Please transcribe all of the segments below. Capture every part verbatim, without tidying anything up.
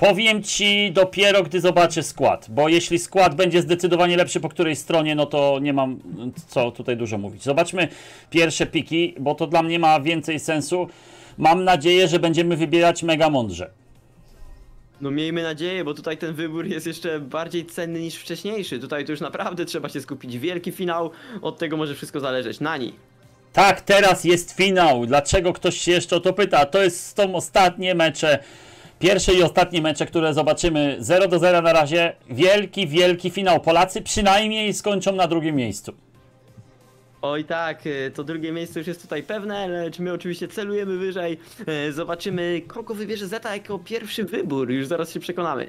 Powiem ci dopiero, gdy zobaczę skład, bo jeśli skład będzie zdecydowanie lepszy po której stronie, no to nie mam co tutaj dużo mówić. Zobaczmy pierwsze piki, bo to dla mnie ma więcej sensu. Mam nadzieję, że będziemy wybierać mega mądrze. No miejmy nadzieję, bo tutaj ten wybór jest jeszcze bardziej cenny niż wcześniejszy. Tutaj to już naprawdę trzeba się skupić. Wielki finał, od tego może wszystko zależeć. Nani. Tak, teraz jest finał. Dlaczego ktoś się jeszcze o to pyta? To jest są ostatnie mecze. Pierwsze i ostatnie mecze, które zobaczymy. zero do zera na razie. Wielki, wielki finał. Polacy przynajmniej skończą na drugim miejscu. Oj tak, to drugie miejsce już jest tutaj pewne, lecz my oczywiście celujemy wyżej. Zobaczymy, kogo wybierze Zeta jako pierwszy wybór. Już zaraz się przekonamy.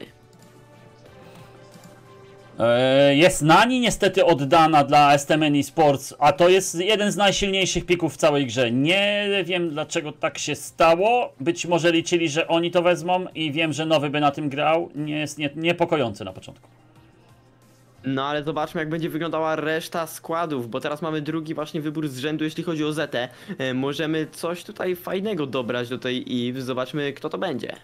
Jest Nani niestety oddana dla S T M Esports, a to jest jeden z najsilniejszych pików w całej grze. Nie wiem dlaczego tak się stało. Być może liczyli, że oni to wezmą i wiem, że nowy by na tym grał. Nie jest nie, niepokojący na początku. No ale zobaczmy, jak będzie wyglądała reszta składów, bo teraz mamy drugi właśnie wybór z rzędu, jeśli chodzi o Zetę. E, możemy coś tutaj fajnego dobrać do tej Eve. Zobaczmy, kto to będzie.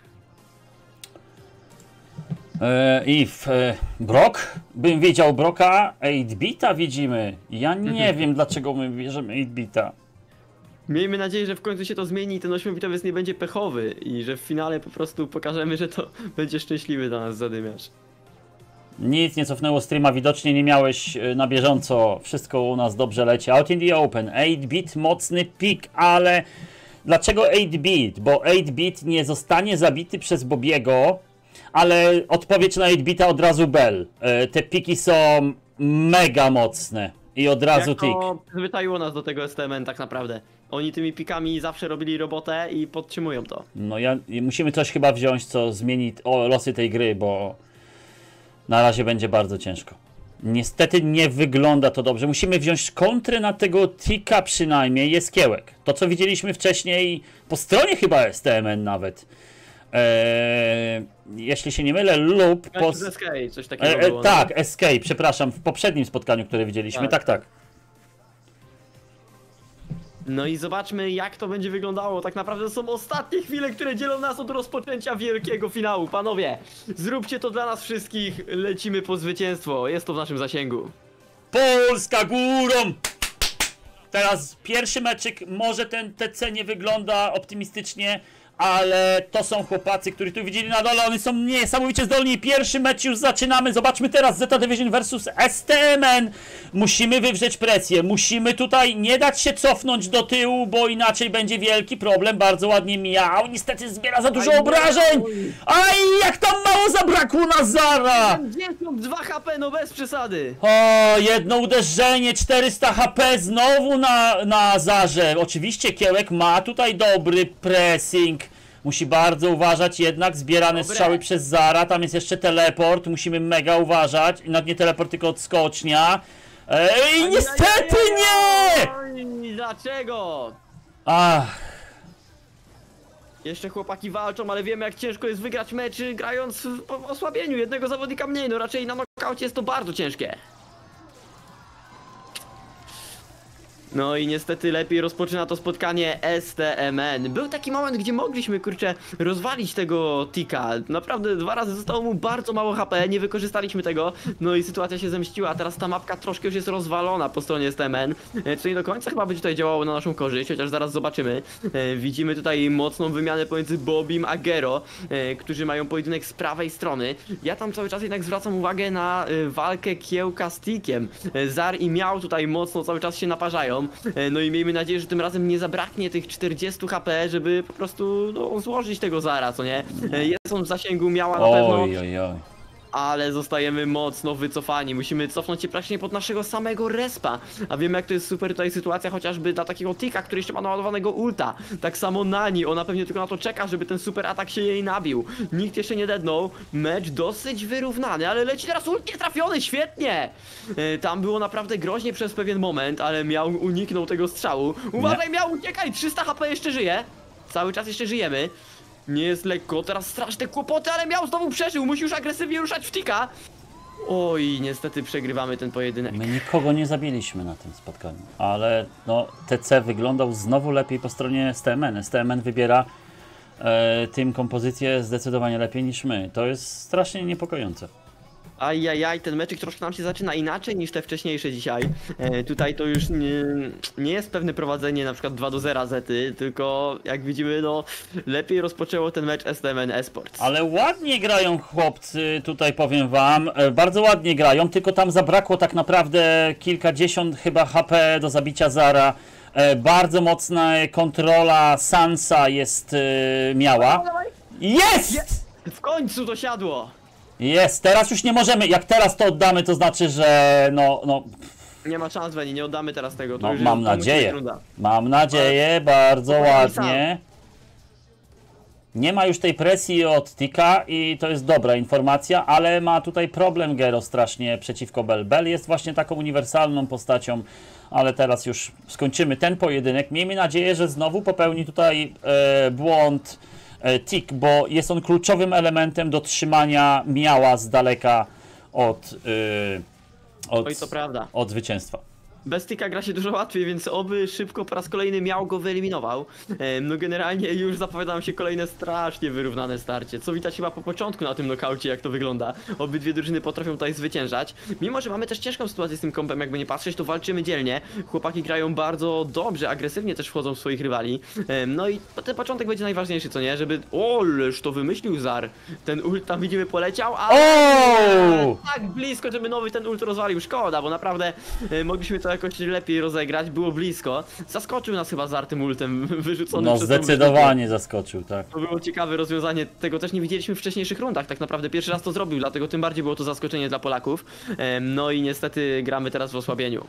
E, Eve, e, Brock? Bym wiedział Brocka, osiem bita widzimy. Ja nie wiem dlaczego my bierzemy osiem bita. Miejmy nadzieję, że w końcu się to zmieni i ten ośmiobitowiec nie będzie pechowy i że w finale po prostu pokażemy, że to będzie szczęśliwy dla nas zadymiarz. Nic nie cofnęło streama, widocznie nie miałeś na bieżąco, wszystko u nas dobrze leci. Out in the open, osiem bit mocny pik, ale dlaczego osiem bit? Bo osiem bit nie zostanie zabity przez Bobiego, ale odpowiedź na osiem bita od razu Bell. Te piki są mega mocne i od razu Jak tik. to przyzwyczaiło nas do tego S T M N tak naprawdę. Oni tymi pikami zawsze robili robotę i podtrzymują to. No ja, musimy coś chyba wziąć, co zmieni o, losy tej gry, bo na razie będzie bardzo ciężko. Niestety nie wygląda to dobrze. Musimy wziąć kontrę na tego tika przynajmniej. Jest kiełek. To co widzieliśmy wcześniej po stronie chyba S T M N nawet. Eee, jeśli się nie mylę lub... Po... S K, coś takiego eee, było, tak, no. S K, przepraszam, w poprzednim spotkaniu, które widzieliśmy. Tak, tak. tak. No i zobaczmy, jak to będzie wyglądało. Tak naprawdę to są ostatnie chwile, które dzielą nas od rozpoczęcia wielkiego finału. Panowie, zróbcie to dla nas wszystkich. Lecimy po zwycięstwo. Jest to w naszym zasięgu. Polska górą! Teraz pierwszy meczyk, może ten T C nie wygląda optymistycznie, ale to są chłopacy, których tu widzieli na dole, oni są niesamowicie zdolni. Pierwszy mecz już zaczynamy, zobaczmy teraz Zeta Division versus S T M N. Musimy wywrzeć presję, musimy tutaj nie dać się cofnąć do tyłu, bo inaczej będzie wielki problem. Bardzo ładnie miał, niestety zbiera za dużo Aj, obrażeń. Aj, jak tam mało zabrakło na Zara. pięćdziesiąt dwa H P, no bez przesady. O, jedno uderzenie, czterysta H P znowu na, na Zarze. Oczywiście Kiełek ma tutaj dobry pressing. Musi bardzo uważać jednak, zbierane Dobre. strzały przez Zara, tam jest jeszcze teleport, musimy mega uważać. Nawet nie teleport, tylko odskocznia. Ej, niestety nie! Oj, dlaczego? Ach. Jeszcze chłopaki walczą, ale wiemy jak ciężko jest wygrać mecz grając w osłabieniu jednego zawodnika mniej. No raczej na knockoucie jest to bardzo ciężkie. No i niestety lepiej rozpoczyna to spotkanie S T M N. Był taki moment, gdzie mogliśmy, kurczę, rozwalić tego tika. Naprawdę dwa razy zostało mu bardzo mało H P, nie wykorzystaliśmy tego. No i sytuacja się zemściła, teraz ta mapka troszkę już jest rozwalona po stronie S T M N. Co nie do końca chyba będzie tutaj działało na naszą korzyść, chociaż zaraz zobaczymy. Widzimy tutaj mocną wymianę pomiędzy Bobim a Gero, którzy mają pojedynek z prawej strony. Ja tam cały czas jednak zwracam uwagę na walkę Kiełka z tikiem. Zar i Miał tutaj mocno cały czas się naparzają. No i miejmy nadzieję, że tym razem nie zabraknie tych czterdziestu H P, żeby po prostu no, złożyć tego Zara, co nie? Jest on w zasięgu Miała na pewno, Oj, oj, oj. ale zostajemy mocno wycofani. Musimy cofnąć się praktycznie pod naszego samego respa. A wiemy jak to jest super tutaj sytuacja chociażby dla takiego tika, który jeszcze ma naładowanego ulta. Tak samo Nani, ona pewnie tylko na to czeka, żeby ten super atak się jej nabił. Nikt jeszcze nie dednął. Mecz dosyć wyrównany, ale leci teraz ult nietrafiony, świetnie! E, tam było naprawdę groźnie przez pewien moment, ale Miał uniknął tego strzału. Uważaj, Miał, uciekaj! trzysta H P jeszcze żyje. Cały czas jeszcze żyjemy. Nie jest lekko, teraz straszne kłopoty, ale Miał znowu przeżył, musi już agresywnie ruszać w tika. Oj, niestety przegrywamy ten pojedynek. My nikogo nie zabiliśmy na tym spotkaniu, ale no T C wyglądał znowu lepiej po stronie S T M N. S T M N wybiera e, tym kompozycję zdecydowanie lepiej niż my. To jest strasznie niepokojące. Ajajaj, ten meczyk troszkę nam się zaczyna inaczej niż te wcześniejsze dzisiaj. E, tutaj to już nie, nie jest pewne prowadzenie na przykład dwa do zera Zety, tylko jak widzimy, no lepiej rozpoczęło ten mecz S T M N Esports. Ale ładnie grają chłopcy, tutaj powiem wam, e, bardzo ładnie grają, tylko tam zabrakło tak naprawdę kilkadziesiąt chyba H P do zabicia Zara. E, bardzo mocna kontrola Sansa jest e, miała. Jest! W końcu to siadło! Jest, teraz już nie możemy, jak teraz to oddamy, to znaczy, że no, no, Nie ma szans, Veni, nie oddamy teraz tego. To no już mam jest- to musi być nadzieję, runda. mam nadzieję, bardzo Powoli ładnie. Nie ma już tej presji od Tika i to jest dobra informacja, ale ma tutaj problem Gero strasznie przeciwko Bell. Bell jest właśnie taką uniwersalną postacią, ale teraz już skończymy ten pojedynek. Miejmy nadzieję, że znowu popełni tutaj e, błąd e, Tik, bo jest on kluczowym elementem do trzymania Miała z daleka od, e, od, Oj, to prawda. od zwycięstwa. Bez Tika gra się dużo łatwiej, więc oby szybko po raz kolejny miał go wyeliminował. Em, No generalnie już zapowiadam się kolejne strasznie wyrównane starcie, co widać chyba po początku na tym nokaucie, jak to wygląda. Obydwie drużyny potrafią tutaj zwyciężać. Mimo, że mamy też ciężką sytuację z tym kompem, jakby nie patrzeć, to walczymy dzielnie. Chłopaki grają bardzo dobrze, agresywnie też wchodzą w swoich rywali. Em, No i ten początek będzie najważniejszy, co nie? Żeby... Oleż to wymyślił Zar. Ten ult tam widzimy poleciał, a... O! Tak blisko, żeby nowy ten ult rozwalił. Szkoda, bo naprawdę e, mogliśmy to jakoś lepiej rozegrać, było blisko. Zaskoczył nas chyba Zar tym ultem wyrzuconym No przez tą zdecydowanie zaskoczył, tak. to było ciekawe rozwiązanie, tego też nie widzieliśmy w wcześniejszych rundach, tak naprawdę pierwszy raz to zrobił, dlatego tym bardziej było to zaskoczenie dla Polaków. Em, No i niestety gramy teraz w osłabieniu.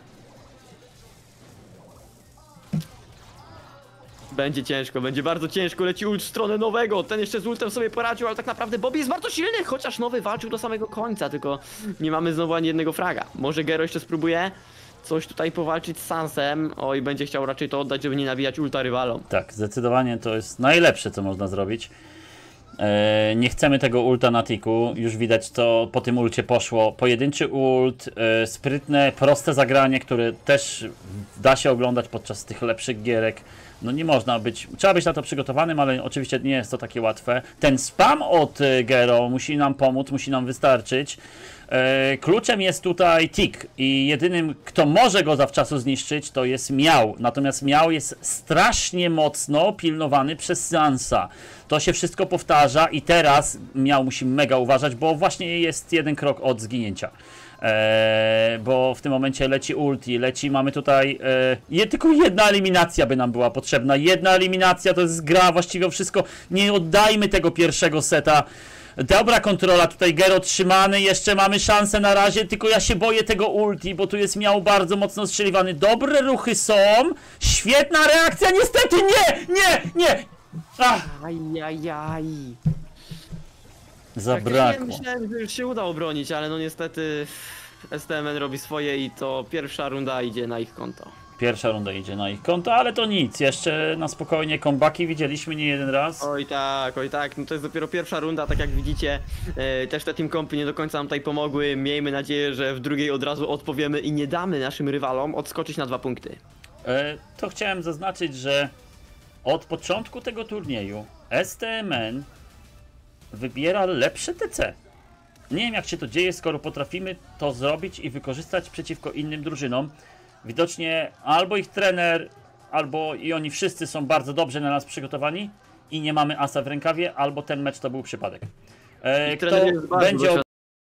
Będzie ciężko, będzie bardzo ciężko, leci ult w stronę nowego, ten jeszcze z ultem sobie poradził, ale tak naprawdę Bobby jest bardzo silny, chociaż nowy walczył do samego końca, tylko nie mamy znowu ani jednego fraga. Może Gero jeszcze spróbuje coś tutaj powalczyć z Sansem, oj, będzie chciał raczej to oddać, żeby nie nawijać ulta rywalom. Tak, zdecydowanie to jest najlepsze, co można zrobić. E, nie chcemy tego ulta na tiku, już widać co po tym ulcie poszło. Pojedynczy ult, e, sprytne, proste zagranie, które też da się oglądać podczas tych lepszych gierek. No nie można być, trzeba być na to przygotowanym, ale oczywiście nie jest to takie łatwe. Ten spam od e, Gero musi nam pomóc, musi nam wystarczyć. E, kluczem jest tutaj Tik i jedynym, kto może go zawczasu zniszczyć, to jest Miał. Natomiast Miał jest strasznie mocno pilnowany przez Sansa. To się wszystko powtarza i teraz Miał musi mega uważać, bo właśnie jest jeden krok od zginięcia. Eee, bo w tym momencie leci ulti, leci, mamy tutaj e, je, tylko jedna eliminacja by nam była potrzebna, jedna eliminacja to jest gra, właściwie wszystko, nie oddajmy tego pierwszego seta. Dobra kontrola, tutaj Gero trzymany, jeszcze mamy szansę na razie, tylko ja się boję tego ulti, bo tu jest Miał bardzo mocno strzeliwany, dobre ruchy są, świetna reakcja, niestety nie, nie, nie, ach, Ajajaj. zabrakło. Myślałem, że już się uda obronić, ale no niestety S T M N robi swoje i to pierwsza runda idzie na ich konto. Pierwsza runda idzie na ich konto, ale to nic, jeszcze na spokojnie comebacki widzieliśmy nie jeden raz. Oj tak, oj tak, no to jest dopiero pierwsza runda, tak jak widzicie, e, też te team kompy nie do końca nam tutaj pomogły, miejmy nadzieję, że w drugiej od razu odpowiemy i nie damy naszym rywalom odskoczyć na dwa punkty. E, to chciałem zaznaczyć, że od początku tego turnieju S T M N wybiera lepsze T C. Nie wiem jak się to dzieje, skoro potrafimy to zrobić i wykorzystać przeciwko innym drużynom. Widocznie albo ich trener, albo i oni wszyscy są bardzo dobrze na nas przygotowani i nie mamy asa w rękawie, albo ten mecz to był przypadek. E, kto trener jest bardzo będzie doświadczony.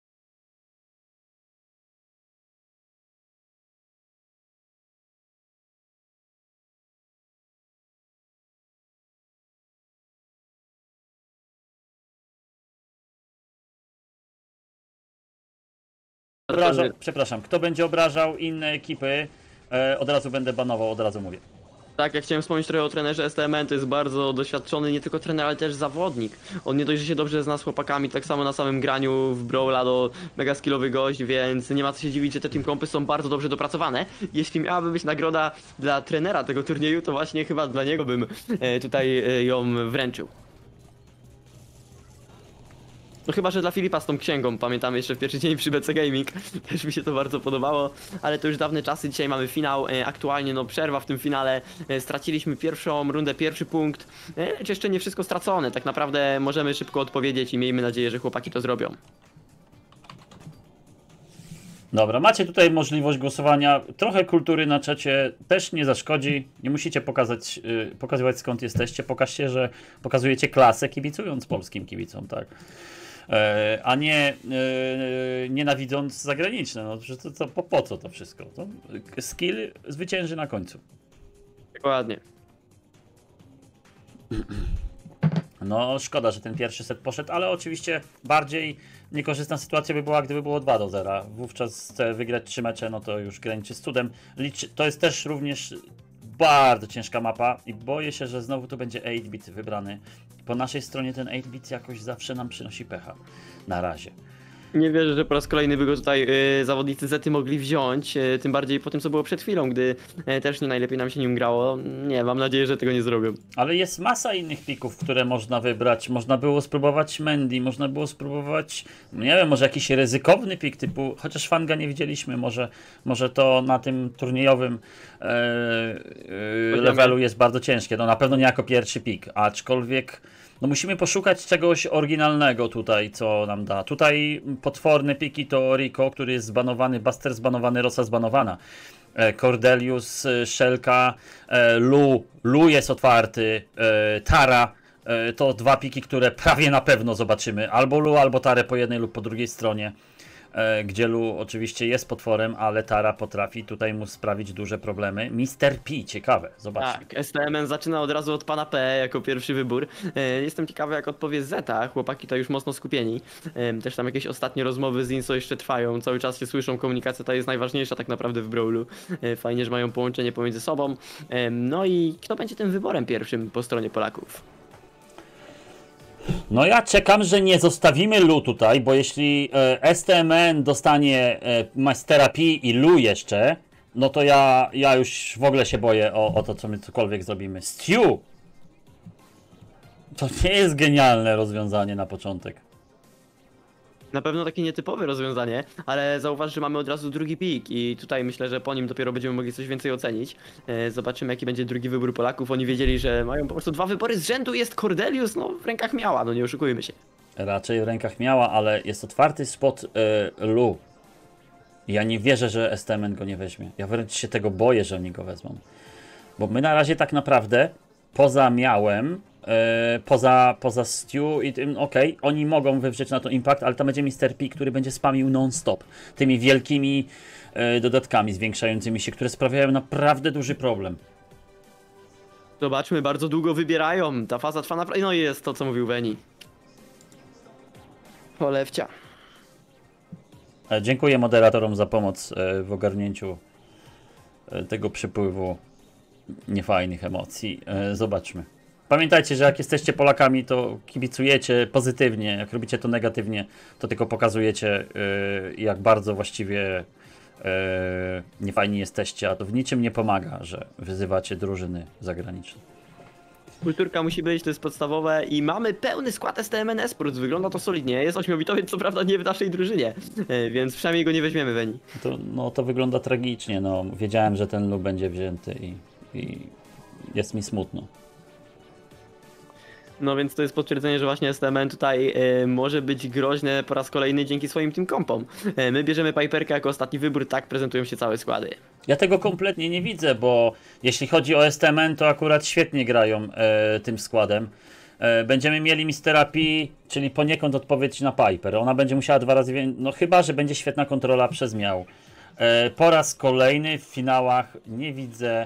obrażał, przepraszam, kto będzie obrażał inne ekipy, e, od razu będę banował, od razu mówię. Tak, jak chciałem wspomnieć trochę o trenerze S T M N, to jest bardzo doświadczony nie tylko trener, ale też zawodnik. On nie dość, że się dobrze zna z chłopakami, tak samo na samym graniu w Brawla do mega skillowy gość, więc nie ma co się dziwić, że te team kompy są bardzo dobrze dopracowane. Jeśli miałaby być nagroda dla trenera tego turnieju, to właśnie chyba dla niego bym e, tutaj e, ją wręczył. No chyba, że dla Filipa z tą księgą, pamiętam jeszcze w pierwszy dzień przy B C Gaming, też mi się to bardzo podobało, ale to już dawne czasy, dzisiaj mamy finał, e, aktualnie no przerwa w tym finale, e, straciliśmy pierwszą rundę, pierwszy punkt, e, lecz jeszcze nie wszystko stracone, tak naprawdę możemy szybko odpowiedzieć i miejmy nadzieję, że chłopaki to zrobią. Dobra, macie tutaj możliwość głosowania, trochę kultury na czacie też nie zaszkodzi, nie musicie pokazać, yy, pokazywać skąd jesteście, pokażcie, że pokazujecie klasę kibicując polskim kibicom, tak, yy, a nie yy, nienawidząc zagraniczne, no to, to, po, po co to wszystko, to skill zwycięży na końcu. Dokładnie. No szkoda, że ten pierwszy set poszedł, ale oczywiście bardziej niekorzystna sytuacja by była, gdyby było dwa do zera. Wówczas wygrać trzy mecze, no to już graniczy z cudem. Liczy, to jest też również bardzo ciężka mapa i boję się, że znowu to będzie osiem bit wybrany. Po naszej stronie ten osiem bit jakoś zawsze nam przynosi pecha. Na razie. Nie wierzę, że po raz kolejny by go tutaj y, zawodnicy Zety mogli wziąć, y, tym bardziej po tym, co było przed chwilą, gdy y, też nie najlepiej nam się nim grało. Nie, mam nadzieję, że tego nie zrobią. Ale jest masa innych pików, które można wybrać. Można było spróbować Mandy, można było spróbować, nie wiem, może jakiś ryzykowny pik typu, chociaż Fanga nie widzieliśmy, może, może to na tym turniejowym e, e, levelu jest bardzo ciężkie. No na pewno nie jako pierwszy pik, aczkolwiek no musimy poszukać czegoś oryginalnego tutaj, co nam da. Tutaj potworne piki to Rico, który jest zbanowany, Buster zbanowany, Rosa zbanowana. Cordelius, Shelka, Lu, Lu jest otwarty, Tara. To dwa piki, które prawie na pewno zobaczymy. Albo Lu, albo Tarę po jednej lub po drugiej stronie. Gdzie Lu oczywiście jest potworem, ale Tara potrafi tutaj mu sprawić duże problemy. mister P, ciekawe, zobaczmy. Tak, S T M N zaczyna od razu od pana P jako pierwszy wybór. Jestem ciekawy, jak odpowie Zeta, chłopaki to już mocno skupieni. Też tam jakieś ostatnie rozmowy z Inso jeszcze trwają, cały czas się słyszą, komunikacja ta jest najważniejsza tak naprawdę w Brawlu. Fajnie, że mają połączenie pomiędzy sobą. No i kto będzie tym wyborem pierwszym po stronie Polaków? No ja czekam, że nie zostawimy Lu tutaj, bo jeśli e, S T M N dostanie e, Mastera P i Lu jeszcze, no to ja, ja już w ogóle się boję o, o to, co my cokolwiek zrobimy. Stew! To nie jest genialne rozwiązanie na początek. Na pewno takie nietypowe rozwiązanie, ale zauważ, że mamy od razu drugi pik i tutaj myślę, że po nim dopiero będziemy mogli coś więcej ocenić. E, zobaczymy, jaki będzie drugi wybór Polaków. Oni wiedzieli, że mają po prostu dwa wybory z rzędu, jest Cordelius, no w rękach miała, no nie oszukujmy się. Raczej w rękach miała, ale jest otwarty spot e, Lu. Ja nie wierzę, że S T M N go nie weźmie. Ja wręcz się tego boję, że oni go wezmą. Bo my na razie tak naprawdę, poza miałem, e, poza, poza Stew i tym, okej, okay, oni mogą wywrzeć na to impact, ale tam będzie mister P, który będzie spamił non-stop. Tymi wielkimi e, dodatkami zwiększającymi się, które sprawiają naprawdę duży problem. Zobaczmy, bardzo długo wybierają. Ta faza trwa naprawdę. No i jest to, co mówił Veni. Polewcia. E, dziękuję moderatorom za pomoc e, w ogarnięciu e, tego przypływu niefajnych emocji. E, zobaczmy. Pamiętajcie, że jak jesteście Polakami, to kibicujecie pozytywnie. Jak robicie to negatywnie, to tylko pokazujecie, e, jak bardzo właściwie e, niefajni jesteście, a to w niczym nie pomaga, że wyzywacie drużyny zagraniczne. Kulturka musi być, to jest podstawowe i mamy pełny skład S T M N Esports, wygląda to solidnie, jest ośmiobitowiec, co prawda nie w naszej drużynie, e, więc przynajmniej go nie weźmiemy, Veni. To, no to wygląda tragicznie, no wiedziałem, że ten Lu będzie wzięty i, i jest mi smutno. No więc to jest potwierdzenie, że właśnie S T M N tutaj e, może być groźne po raz kolejny dzięki swoim team kompom. E, my bierzemy Piperkę jako ostatni wybór, tak prezentują się całe składy. Ja tego kompletnie nie widzę, bo jeśli chodzi o S T M N, to akurat świetnie grają e, tym składem. E, będziemy mieli mistera P, czyli poniekąd odpowiedź na Piper. Ona będzie musiała dwa razy więcej, no chyba, że będzie świetna kontrola przez miał. E, po raz kolejny w finałach nie widzę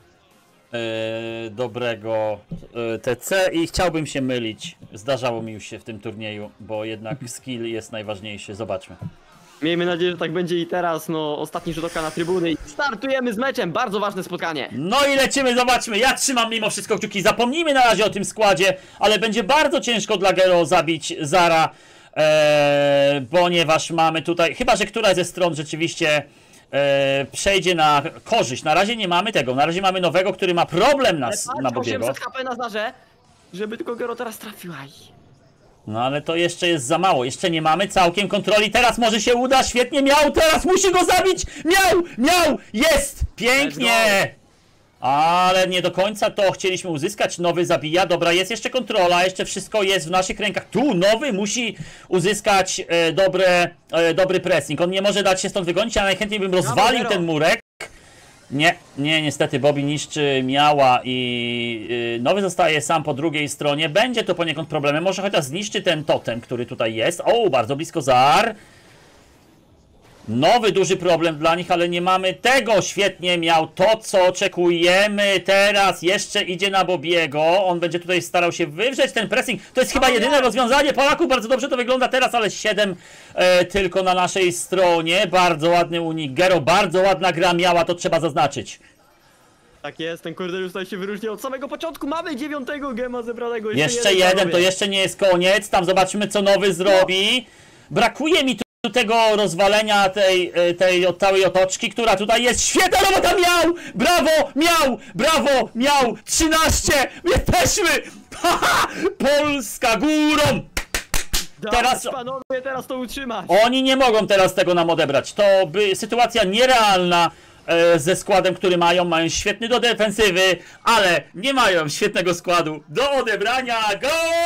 e, dobrego e, T C i chciałbym się mylić. Zdarzało mi już się w tym turnieju, bo jednak skill jest najważniejszy. Zobaczmy. Miejmy nadzieję, że tak będzie i teraz, no ostatni rzut oka na trybuny i startujemy z meczem, bardzo ważne spotkanie. No i lecimy, zobaczmy, ja trzymam mimo wszystko kciuki, zapomnijmy na razie o tym składzie, ale będzie bardzo ciężko dla Gero zabić Zara, ee, ponieważ mamy tutaj, chyba że któraś ze stron rzeczywiście e, przejdzie na korzyść, na razie nie mamy tego, na razie mamy nowego, który ma problem na, na Bobiego. osiemset H P na Zarze, żeby tylko Gero teraz trafił, aj. No ale to jeszcze jest za mało, jeszcze nie mamy całkiem kontroli, teraz może się uda, świetnie miał, teraz musi go zabić, miał, miał, jest, pięknie! Ale nie do końca to chcieliśmy uzyskać, nowy zabija, dobra, jest jeszcze kontrola, jeszcze wszystko jest w naszych rękach, tu nowy musi uzyskać e, dobre, e, dobry pressing, on nie może dać się stąd wygonić, a najchętniej bym rozwalił ten murek. Nie, nie, niestety Bobby niszczy miała i yy, nowy zostaje sam po drugiej stronie. Będzie to poniekąd problemem. Może chociaż zniszczy ten totem, który tutaj jest. O, bardzo blisko Zar. Nowy duży problem dla nich, ale nie mamy tego. Świetnie miał to, co oczekujemy. Teraz jeszcze idzie na Bobiego. On będzie tutaj starał się wywrzeć ten pressing. To jest chyba jedyne rozwiązanie Polaków. Bardzo dobrze to wygląda teraz, ale siedem e, tylko na naszej stronie. Bardzo ładny unik Gero. Bardzo ładna gra miała, to trzeba zaznaczyć. Tak jest, ten Cordelius tutaj się wyróżnił od samego początku. Mamy dziewiątego gema zebranego. Jeszcze, jeszcze jeden, jeden to jeszcze nie jest koniec. Tam zobaczymy, co nowy zrobi. Brakuje mi tu do tego rozwalenia tej, tej całej otoczki, która tutaj jest. Świetna robota miał! Brawo! Miał! Brawo! Miał! trzynaście! Jesteśmy! Haha! Polska górą! Teraz panowie, teraz to utrzymać. Oni nie mogą teraz tego nam odebrać. To by sytuacja nierealna e, ze składem, który mają. Mają świetny do defensywy, ale nie mają świetnego składu do odebrania. Go!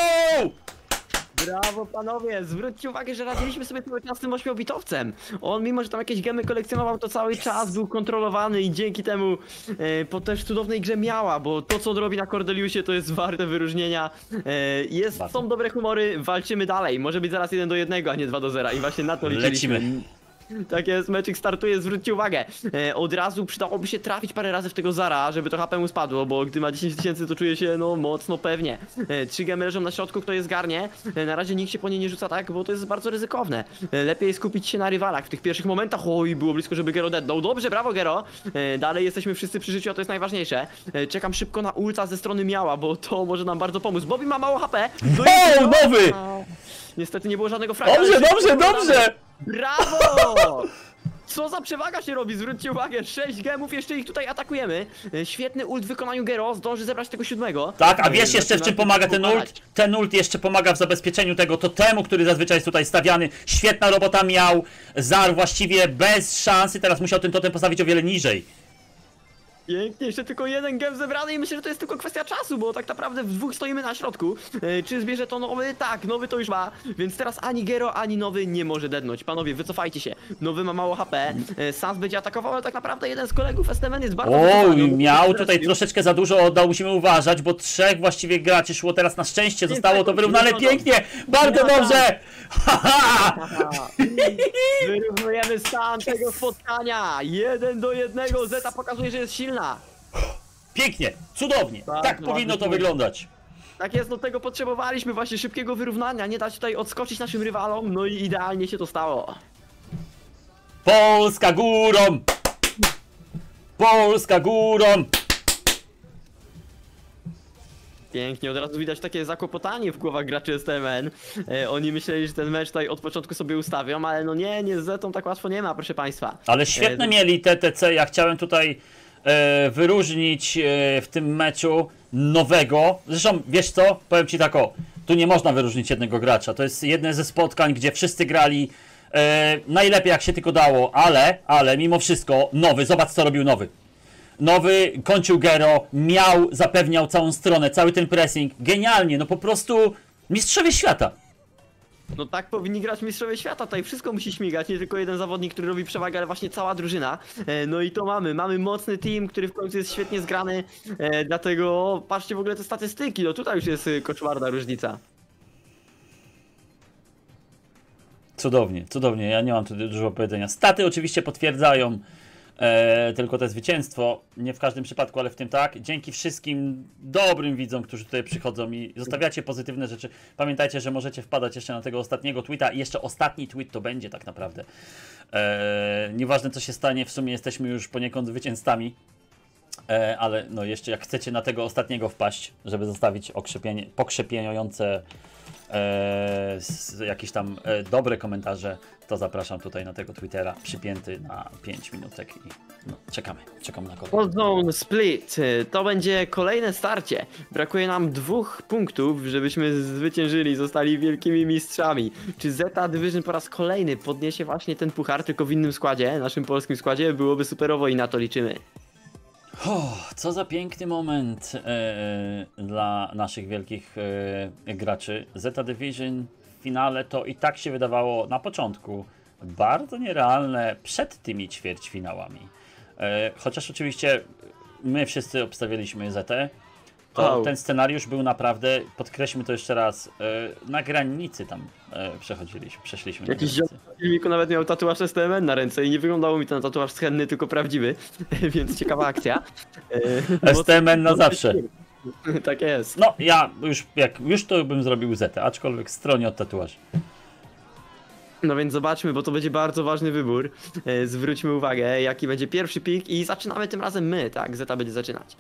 Brawo panowie, zwróćcie uwagę, że radziliśmy sobie cały czas z tym ośmiobitowcem. On mimo, że tam jakieś gemy kolekcjonował, to cały czas był kontrolowany i dzięki temu e, po też cudownej grze miała, bo to co on robi na Cordeliusie to jest warte wyróżnienia. E, jest, są dobre humory, walczymy dalej. Może być zaraz jeden do jednego, a nie dwa do zera i właśnie na to liczyliśmy. Lecimy. Tak jest, meczyk startuje, zwróćcie uwagę. E, od razu przydałoby się trafić parę razy w tego Zara, żeby to H P mu spadło, bo gdy ma dziesięć tysięcy to czuje się no mocno pewnie. E, trzy gemy leżą na środku, kto je zgarnie. E, na razie nikt się po nie nie rzuca tak, bo to jest bardzo ryzykowne. E, lepiej skupić się na rywalach w tych pierwszych momentach. Oj, było blisko, żeby Gero deadnął. Dobrze, brawo Gero. E, dalej jesteśmy wszyscy przy życiu, a to jest najważniejsze. E, czekam szybko na ulta ze strony miała, bo to może nam bardzo pomóc. Bobby ma mało H P. O, nowy! Niestety nie było żadnego fraga. Dobrze, dobrze, dobrze! Brawo! Co za przewaga się robi, zwróćcie uwagę, sześć gemów, jeszcze ich tutaj atakujemy. Świetny ult w wykonaniu Gero, zdąży zebrać tego siódmego. Tak, a wiesz jeszcze w czym pomaga ten ult? Ten ult jeszcze pomaga w zabezpieczeniu tego totemu, który zazwyczaj jest tutaj stawiany. Świetna robota miał, Zar właściwie bez szansy, teraz musiał ten totem postawić o wiele niżej. Pięknie, jeszcze tylko jeden gem zebrany i myślę, że to jest tylko kwestia czasu, bo tak naprawdę w dwóch stoimy na środku. E, czy zbierze to nowy? Tak, nowy to już ma, więc teraz ani Gero, ani nowy nie może deadnąć. Panowie, wycofajcie się. Nowy ma mało H P, e, Sans będzie atakował, ale tak naprawdę jeden z kolegów S T M N jest bardzo Oj, miał tutaj troszeczkę za dużo oddał, musimy uważać, bo trzech właściwie graczy szło teraz na szczęście, zostało to wyrównane pięknie, bardzo dobrze! Wyrównujemy stan tego spotkania, jeden do jednego, Zeta pokazuje, że jest silny. Pięknie, cudownie, tak, tak powinno to wyglądać. Tak jest, do tego potrzebowaliśmy właśnie szybkiego wyrównania, nie dać tutaj odskoczyć naszym rywalom, no i idealnie się to stało. Polska górą! Polska górą! Pięknie, od razu widać takie zakłopotanie w głowach graczy S T M N. E, oni myśleli, że ten mecz tutaj od początku sobie ustawią, ale no nie, nie z Zetą tak łatwo nie ma, proszę państwa. Ale świetne e, mieli T T C, ja chciałem tutaj e, wyróżnić e, w tym meczu nowego. Zresztą, wiesz co, powiem ci tak o, tu nie można wyróżnić jednego gracza, to jest jedne ze spotkań, gdzie wszyscy grali e, najlepiej jak się tylko dało, ale, ale mimo wszystko nowy, zobacz co robił nowy. Nowy kończył Gero, miał, zapewniał całą stronę, cały ten pressing. Genialnie, no po prostu mistrzowie świata. No tak powinni grać mistrzowie świata, tutaj wszystko musi śmigać, nie tylko jeden zawodnik, który robi przewagę, ale właśnie cała drużyna. E, no i to mamy, mamy mocny team, który w końcu jest świetnie zgrany, e, dlatego patrzcie w ogóle te statystyki, no tutaj już jest koczmarna różnica. Cudownie, cudownie, ja nie mam tu dużo powiedzenia. Staty oczywiście potwierdzają E, tylko to zwycięstwo, nie w każdym przypadku, ale w tym tak. Dzięki wszystkim dobrym widzom, którzy tutaj przychodzą i zostawiacie pozytywne rzeczy. Pamiętajcie, że możecie wpadać jeszcze na tego ostatniego tweeta i jeszcze ostatni tweet to będzie tak naprawdę. E, nieważne co się stanie, w sumie jesteśmy już poniekąd zwycięzcami. E, ale no jeszcze jak chcecie na tego ostatniego wpaść, żeby zostawić okrzepienie, pokrzepiające e, s, jakieś tam e, dobre komentarze, to zapraszam tutaj na tego Twittera, przypięty na pięć minutek i no, czekamy, czekamy na kolejny. Zone Split, to będzie kolejne starcie. Brakuje nam dwóch punktów, żebyśmy zwyciężyli, zostali wielkimi mistrzami. Czy Zeta Division po raz kolejny podniesie właśnie ten puchar, tylko w innym składzie, naszym polskim składzie? Byłoby superowo i na to liczymy. O, co za piękny moment e, dla naszych wielkich e, graczy. Zeta Division w finale to i tak się wydawało na początku bardzo nierealne przed tymi ćwierćfinałami. E, chociaż oczywiście my wszyscy obstawialiśmy Zetę, to Oh. ten scenariusz był naprawdę, podkreślmy to jeszcze raz, e, na granicy tam e, przechodziliśmy, przeszliśmy. Jakiś na ziom granicy. w filmiku nawet miał tatuaż S T M N na ręce i nie wyglądało mi to na tatuaż schenny, tylko prawdziwy, więc ciekawa akcja. E, S T M N na zawsze. Tak jest. No, ja już, jak już to bym zrobił Zetę, aczkolwiek stronie od tatuaży. No więc zobaczmy, bo to będzie bardzo ważny wybór. E, zwróćmy uwagę, jaki będzie pierwszy pik i zaczynamy tym razem my, tak? Zeta będzie zaczynać.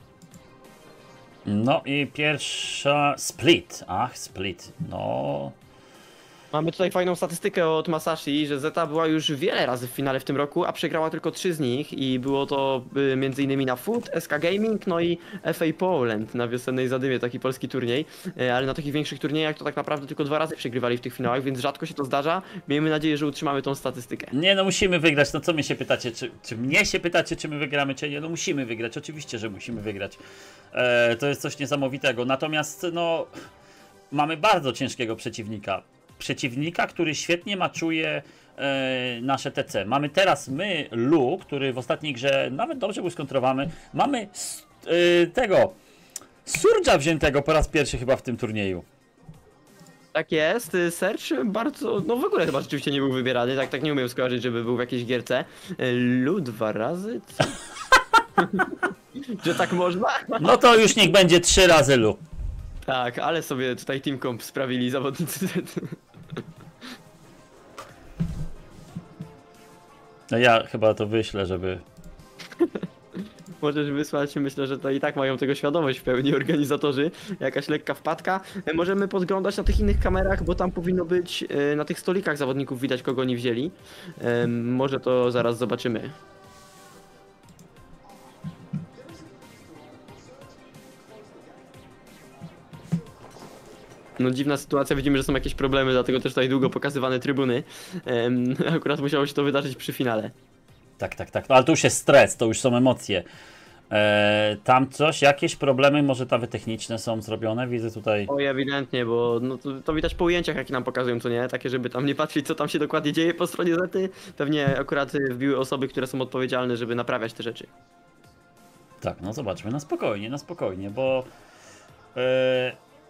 No i pierwsza split. Ach, split. No. Mamy tutaj fajną statystykę od Masashi, że Zeta była już wiele razy w finale w tym roku, a przegrała tylko trzy z nich i było to y, między innymi na Foot, S K Gaming, no i F A Poland na wiosennej zadymie, taki polski turniej, y, ale na takich większych turniejach to tak naprawdę tylko dwa razy przegrywali w tych finałach, więc rzadko się to zdarza. Miejmy nadzieję, że utrzymamy tą statystykę. Nie, no musimy wygrać. No co mnie się pytacie? Czy, czy mnie się pytacie, czy my wygramy, czy nie? No musimy wygrać. Oczywiście, że musimy wygrać. E, to jest coś niesamowitego. Natomiast, no, mamy bardzo ciężkiego przeciwnika. Przeciwnika, który świetnie maczuje e, nasze T C. Mamy teraz my, Lu, który w ostatniej grze nawet dobrze był skontrowany. Mamy s- e, tego Surge'a wziętego po raz pierwszy chyba w tym turnieju. Tak jest, y, Search bardzo, no w ogóle chyba rzeczywiście nie był wybierany, tak tak nie umiem skojarzyć, żeby był w jakiejś gierce. Y, Lu dwa razy? Co? Że tak można? No to już niech będzie trzy razy Lu. Tak, ale sobie tutaj Team Comp sprawili zawodnicy. No ja chyba to wyślę, żeby... Możesz wysłać, myślę, że to i tak mają tego świadomość w pełni organizatorzy. Jakaś lekka wpadka. E, Możemy podglądać na tych innych kamerach, bo tam powinno być e, na tych stolikach zawodników widać, kogo oni wzięli. E, Może to zaraz zobaczymy. No dziwna sytuacja, widzimy, że są jakieś problemy, dlatego też tutaj długo pokazywane trybuny. Em, Akurat musiało się to wydarzyć przy finale. Tak, tak, tak. No, ale to już jest stres, to już są emocje. Eee, tam coś, jakieś problemy może tawy techniczne są zrobione, widzę tutaj. Oj, ewidentnie, bo no to, to widać po ujęciach, jakie nam pokazują, co nie? Takie, żeby tam nie patrzeć, co tam się dokładnie dzieje po stronie Zety. Pewnie akurat y, wbiły osoby, które są odpowiedzialne, żeby naprawiać te rzeczy. Tak, no zobaczmy, na spokojnie, na spokojnie, bo eee,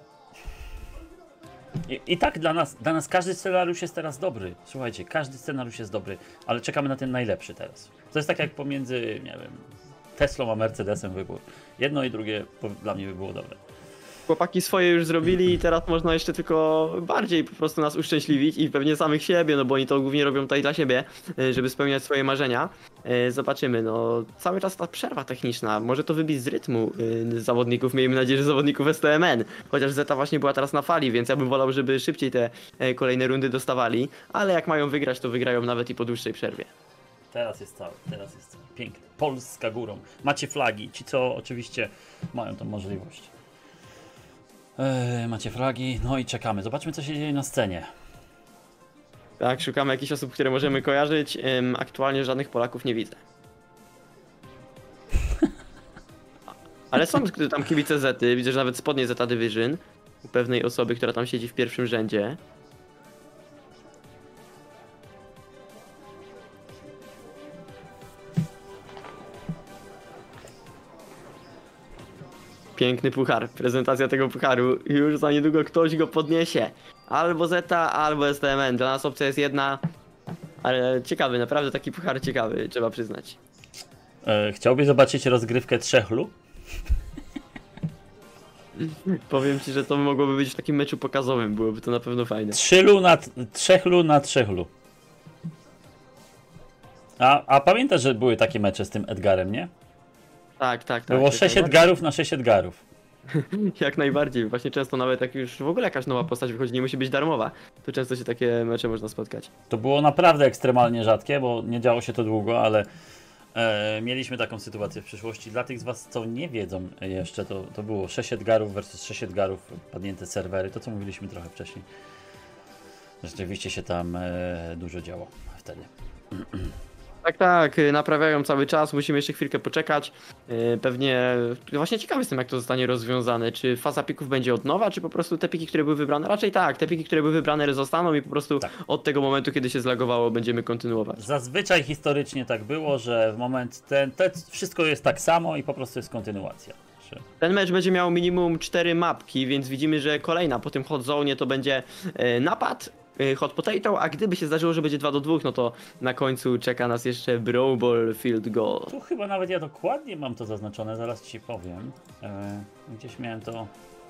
i, i tak dla nas, dla nas każdy scenariusz jest teraz dobry. Słuchajcie, każdy scenariusz jest dobry, ale czekamy na ten najlepszy teraz. To jest tak jak pomiędzy, nie wiem, Teslą a Mercedesem wybór. Jedno i drugie po- dla mnie by było dobre. Chłopaki swoje już zrobili i teraz można jeszcze tylko bardziej po prostu nas uszczęśliwić i pewnie samych siebie, no bo oni to głównie robią tutaj dla siebie, y, żeby spełniać swoje marzenia. Y, Zobaczymy, no cały czas ta przerwa techniczna, może to wybić z rytmu y, zawodników, miejmy nadzieję, że zawodników S T M N, chociaż Zeta właśnie była teraz na fali, więc ja bym wolał, żeby szybciej te y, kolejne rundy dostawali, ale jak mają wygrać, to wygrają nawet i po dłuższej przerwie. Teraz jest cały, teraz jest cały. Pięknie. Polska górą. Macie flagi, ci co oczywiście mają tą możliwość. Eee, macie flagi, no i czekamy. Zobaczmy, co się dzieje na scenie. Tak, szukamy jakichś osób, które możemy kojarzyć, Ym, aktualnie żadnych Polaków nie widzę. Ale są tam kibice Zety, widzę, że nawet spodnie Zeta Division u pewnej osoby, która tam siedzi w pierwszym rzędzie. Piękny puchar, prezentacja tego pucharu. Już za niedługo ktoś go podniesie. Albo Zeta, albo S T M N. Dla nas opcja jest jedna. Ale ciekawy, naprawdę taki puchar ciekawy, trzeba przyznać. Eee, chciałbyś zobaczyć rozgrywkę trzech Lu? Powiem ci, że to mogłoby być w takim meczu pokazowym, byłoby to na pewno fajne. Trzy Lu na... Trzech Lu na trzech Lu. A, a pamiętasz, że były takie mecze z tym Edgarem, nie? Tak, tak, tak. Było jak sześć najbardziej. Edgarów na sześć Edgarów. Jak najbardziej. Właśnie często nawet jak już w ogóle jakaś nowa postać wychodzi, nie musi być darmowa, to często się takie mecze można spotkać. To było naprawdę ekstremalnie rzadkie, bo nie działo się to długo, ale e, mieliśmy taką sytuację w przyszłości. Dla tych z was, co nie wiedzą jeszcze, to, to było sześć Edgarów versus sześć Edgarów, padnięte serwery, to co mówiliśmy trochę wcześniej. Rzeczywiście się tam e, dużo działo wtedy. Tak, tak, y, naprawiają cały czas, musimy jeszcze chwilkę poczekać. Y, Pewnie, właśnie ciekawy jestem jak to zostanie rozwiązane, czy faza pików będzie od nowa, czy po prostu te piki, które były wybrane, raczej tak, te piki, które były wybrane zostaną i po prostu Tak. od tego momentu, kiedy się zlagowało, będziemy kontynuować. Zazwyczaj historycznie tak było, że w moment ten, te, wszystko jest tak samo i po prostu jest kontynuacja. Że- Ten mecz będzie miał minimum cztery mapki, więc widzimy, że kolejna po tym hot zone to będzie e, napad, e, hot potato, a gdyby się zdarzyło, że będzie dwa do dwóch, no to na końcu czeka nas jeszcze Brawl Ball Field Goal. Tu chyba nawet ja dokładnie mam to zaznaczone, zaraz ci powiem. E, gdzieś miałem to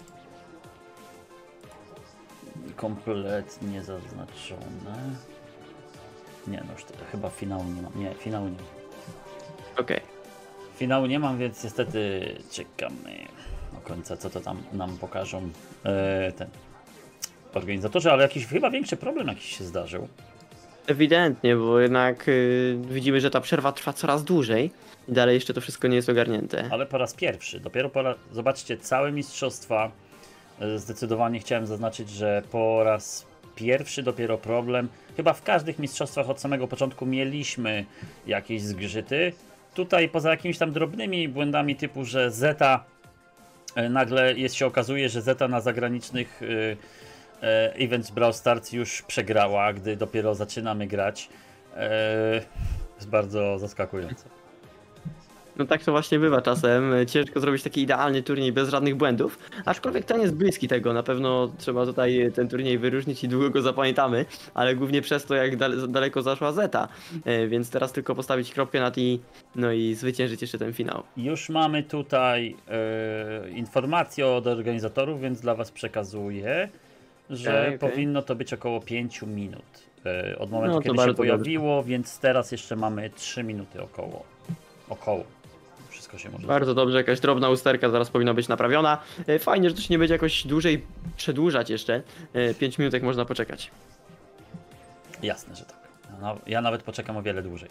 kompletnie zaznaczone. Nie, no już to, chyba finału nie mam. Nie, finału nie mam. Okej. Finału nie mam, więc niestety czekamy do końca, co to tam nam pokażą e, ten organizatorzy, ale jakiś chyba większy problem jakiś się zdarzył. Ewidentnie, bo jednak y, widzimy, że ta przerwa trwa coraz dłużej i dalej jeszcze to wszystko nie jest ogarnięte. Ale po raz pierwszy, dopiero po raz, zobaczcie, całe mistrzostwa, e, zdecydowanie chciałem zaznaczyć, że po raz pierwszy dopiero problem, chyba w każdych mistrzostwach od samego początku mieliśmy jakieś zgrzyty. Tutaj poza jakimiś tam drobnymi błędami typu, że Zeta e, nagle jest, się okazuje, że Zeta na zagranicznych e, e, Events Brawl Stars już przegrała, gdy dopiero zaczynamy grać. E, jest bardzo zaskakujące. No tak to właśnie bywa czasem. Ciężko zrobić taki idealny turniej bez żadnych błędów. Aczkolwiek ten jest bliski tego. Na pewno trzeba tutaj ten turniej wyróżnić i długo go zapamiętamy. Ale głównie przez to, jak dale, daleko zaszła Zeta. E, Więc teraz tylko postawić kropkę nad i, no i zwyciężyć jeszcze ten finał. Już mamy tutaj e, informacje od organizatorów, więc dla was przekazuję, że Okej, okej. powinno to być około pięć minut e, od momentu, No to kiedy się bardzo pojawiło, więc teraz jeszcze mamy trzy minuty około. Około. Wszystko się może Bardzo dobrze, jakaś drobna usterka zaraz powinna być naprawiona. E, Fajnie, że to się nie będzie jakoś dłużej przedłużać jeszcze. E, pięć minutek można poczekać. Jasne, że tak. No, ja nawet poczekam o wiele dłużej.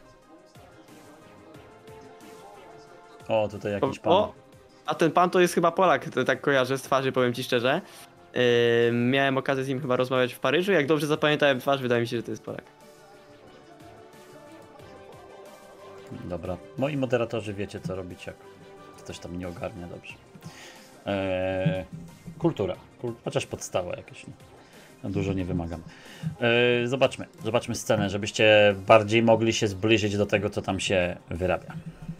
O, tutaj jakiś pan. O, a ten pan to jest chyba Polak, to tak kojarzę z twarzy, powiem ci szczerze. Yy, miałem okazję z nim chyba rozmawiać w Paryżu, jak dobrze zapamiętałem twarz, wydaje mi się, że to jest Polak. Dobra. Moi moderatorzy wiecie co robić, jak ktoś tam nie ogarnia dobrze. Eee, kultura. Kul chociaż podstawa jakaś. No. No, dużo nie wymagam. Eee, zobaczmy. Zobaczmy scenę, żebyście bardziej mogli się zbliżyć do tego, co tam się wyrabia.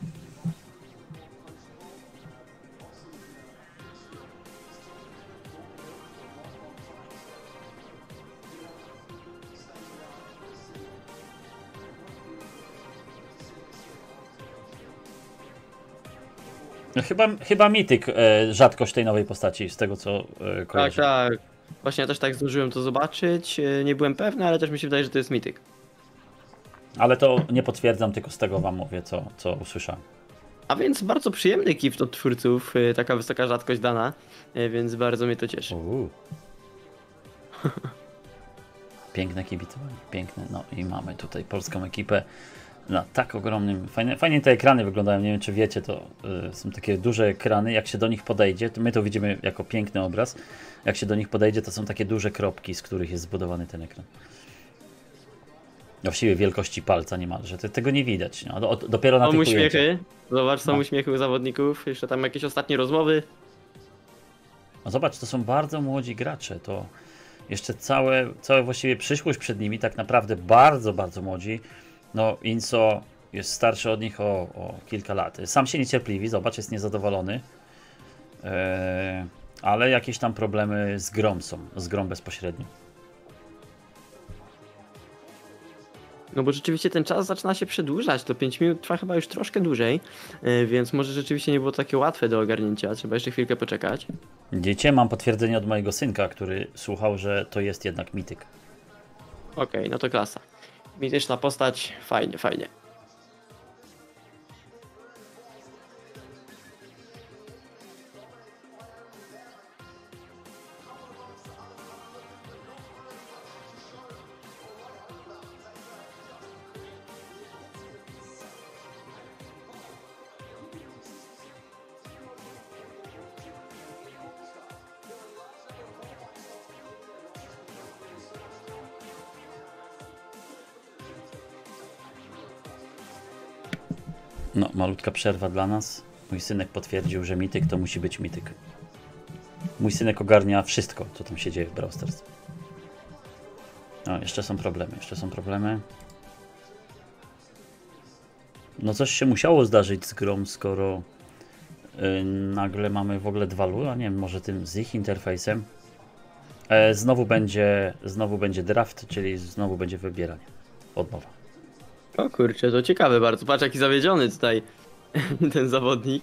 No, chyba, chyba mityk, e, rzadkość tej nowej postaci, z tego co e, Tak, kojarzę. tak. Właśnie ja też tak zdążyłem to zobaczyć, yy, nie byłem pewny, ale też mi się wydaje, że to jest mityk. Ale to nie potwierdzam, tylko z tego wam mówię, co, co usłyszałem. A więc bardzo przyjemny gift od twórców, yy, taka wysoka rzadkość dana, yy, więc bardzo mnie to cieszy. Uuu. Piękne kibicowanie, piękne. No i mamy tutaj polską ekipę na tak ogromnym. Fajnie, fajnie te ekrany wyglądają. Nie wiem, czy wiecie, to y, są takie duże ekrany. Jak się do nich podejdzie, to my to widzimy jako piękny obraz. Jak się do nich podejdzie, to są takie duże kropki, z których jest zbudowany ten ekran. Właściwie wielkości palca niemalże. Te, tego nie widać. No. Do, dopiero na Są tych ujęciach. uśmiechy, zobacz, są No. uśmiechy u zawodników, jeszcze tam jakieś ostatnie rozmowy. No zobacz, to są bardzo młodzi gracze. To jeszcze całe, całe właściwie przyszłość przed nimi, tak naprawdę bardzo, bardzo młodzi. No, Inso jest starszy od nich o, o kilka lat. Sam się niecierpliwi, zobacz, jest niezadowolony. Eee, ale jakieś tam problemy z grą są, z grą bezpośrednio. No bo rzeczywiście ten czas zaczyna się przedłużać, to pięć minut trwa chyba już troszkę dłużej, yy, więc może rzeczywiście nie było takie łatwe do ogarnięcia, trzeba jeszcze chwilkę poczekać. Widzicie, mam potwierdzenie od mojego synka, który słuchał, że to jest jednak mityk. Okej, no to klasa. Mityczna postać, fajnie, fajnie. No, malutka przerwa dla nas. Mój synek potwierdził, że mityk to musi być mityk. Mój synek ogarnia wszystko, co tam się dzieje w Brawl Stars. No, jeszcze są problemy, jeszcze są problemy. No coś się musiało zdarzyć z grą, skoro yy, nagle mamy w ogóle dwa L U, a nie wiem, może tym z ich interfejsem. E, znowu będzie, znowu będzie draft, czyli znowu będzie wybieranie od nowa. O kurczę, to ciekawe bardzo. Patrz jaki zawiedziony tutaj ten zawodnik.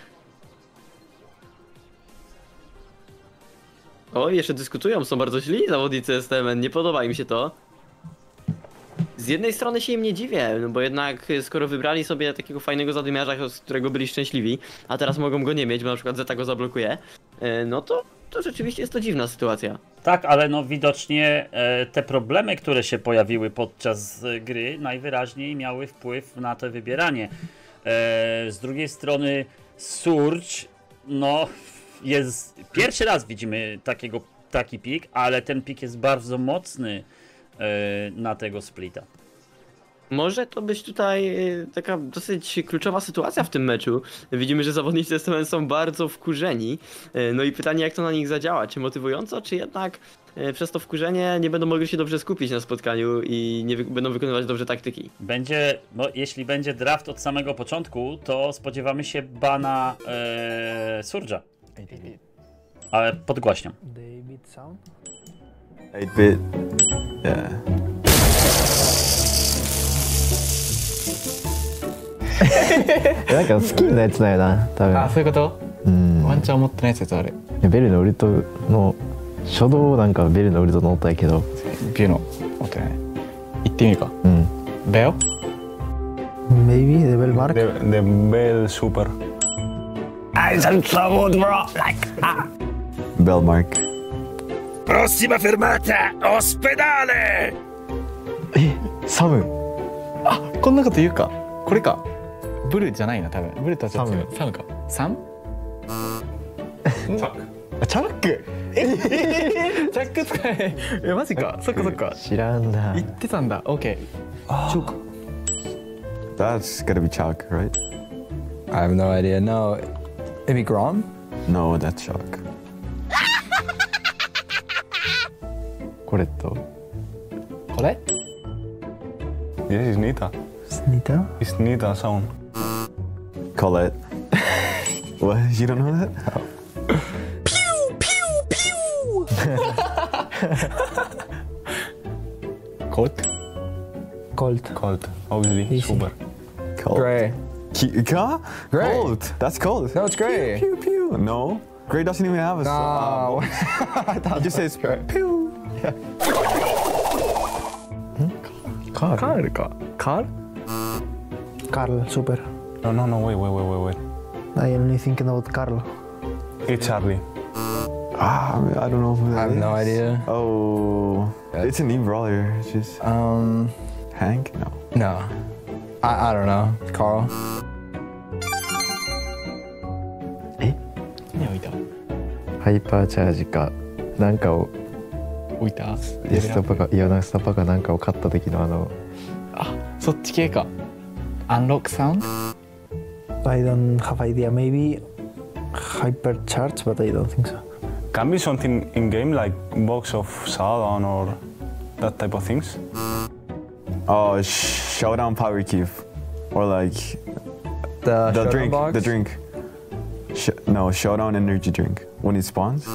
O, jeszcze dyskutują, są bardzo źli zawodnicy S T M N, nie podoba im się to. Z jednej strony się im nie dziwię, no bo jednak skoro wybrali sobie takiego fajnego zadymiarza, z którego byli szczęśliwi, a teraz mogą go nie mieć, bo na przykład Zeta go zablokuje, no to, to rzeczywiście jest to dziwna sytuacja. Tak, ale no widocznie e, te problemy, które się pojawiły podczas e, gry, najwyraźniej miały wpływ na to wybieranie. E, z drugiej strony Surge, no jest, pierwszy raz widzimy takiego, taki pik, ale ten pik jest bardzo mocny e, na tego splita. Może to być tutaj e, taka dosyć kluczowa sytuacja w tym meczu. Widzimy, że zawodnicy S T M N są bardzo wkurzeni. E, no i pytanie, jak to na nich zadziała? Czy motywująco, czy jednak e, przez to wkurzenie nie będą mogli się dobrze skupić na spotkaniu i nie wy będą wykonywać dobrze taktyki? Będzie, no, jeśli będzie draft od samego początku, to spodziewamy się bana e, Surge'a. Ale podgłaśniam. David Sound? eight bit. Yeah. なんかスキンのやつだよな多分。 あ、そういうこと？ うん。 ワンチャン持ってないやつあれ。 ベルのウルトの初動なんかベルのウルト乗ったけど。 ビューの持ってない。行ってみるか。 うん。 Bell? Maybe the bell mark. The, the Bell Super. I just troubled bro. Like ah. Bell Mark. Prossima fermata, ospedale! え、サム。 あ、こんなこと言うか。これか。ブルじゃないな多分。ブルとはちょっと違う。サムか。サム？チャック。チャック。えチャック使え。えマジか。そっかそっか。 知らんな。 言ってたんだ。オッケー。チョーク。 That's gotta be Chalk, right? I have no idea. No. Maybe Grom? No, that's Chalk. コレット。 これ？ Yes, it's Nita. 似た？ It's Nita sound. Colette. What? You don't know that? Colt? Colt. Colt, obviously. Easy. Super. Colt. Gray. Ki- Ka? Gray. Colt. That's Colt. No, it's Gray. Pew pew. No. Gray doesn't even have a No. uh, He just says pew. カール。 カールか。カール？ カール、super. No, no, no. Wait, wait, wait, wait, wait. I only thinking about Carlo. It's Charlie. Ah, I don't know who that I have is. no idea. Oh, it's a new brawler. It's just Um, Hank. No. no. I, I don't know. Carl. 何置いた？ ハイパーチャージかなんかを置いた？ イスタパがいやスタパがなんかを買った時のあの。 あ、そっち系か。アンロックサウンド？ I don't have idea. Maybe hypercharge, but I don't think so. Can be something in game like box of Showdown or that type of things. Oh, Showdown Power Cube, or like The, the Showdown drink. box? The drink. Sh no, Showdown Energy Drink when it spawns.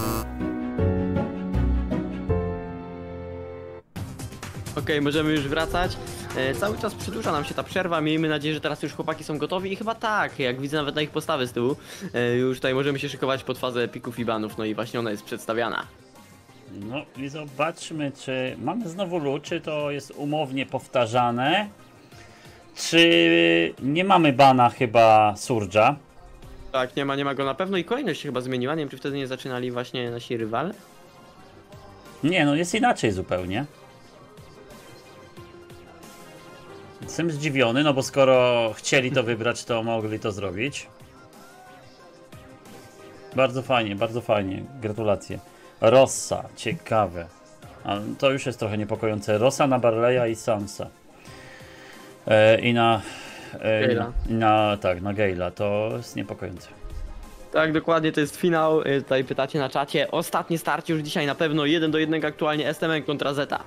Okej, okay, możemy już wracać. E, cały czas przedłuża nam się ta przerwa, miejmy nadzieję, że teraz już chłopaki są gotowi i chyba tak, jak widzę nawet na ich postawy z tyłu, e, już tutaj możemy się szykować pod fazę pików i banów, no i właśnie ona jest przedstawiana. No i zobaczmy, czy mamy znowu L U, czy to jest umownie powtarzane, czy nie mamy bana chyba Surge'a. Tak, nie ma, nie ma go na pewno i kolejność się chyba zmieniła, nie wiem czy wtedy nie zaczynali właśnie nasi rywale? Nie, no jest inaczej zupełnie. Jestem zdziwiony, no bo skoro chcieli to wybrać, to mogli to zrobić. Bardzo fajnie, bardzo fajnie. Gratulacje. Rossa, ciekawe. A to już jest trochę niepokojące. Rossa na Barleya i Sansa. E, I na e, Gale'a. na, tak, na Gale'a, to jest niepokojące. Tak, dokładnie, to jest finał. Y, Tutaj pytacie na czacie. Ostatnie starcie już dzisiaj na pewno. jeden do jednego aktualnie S T M N kontra Zeta.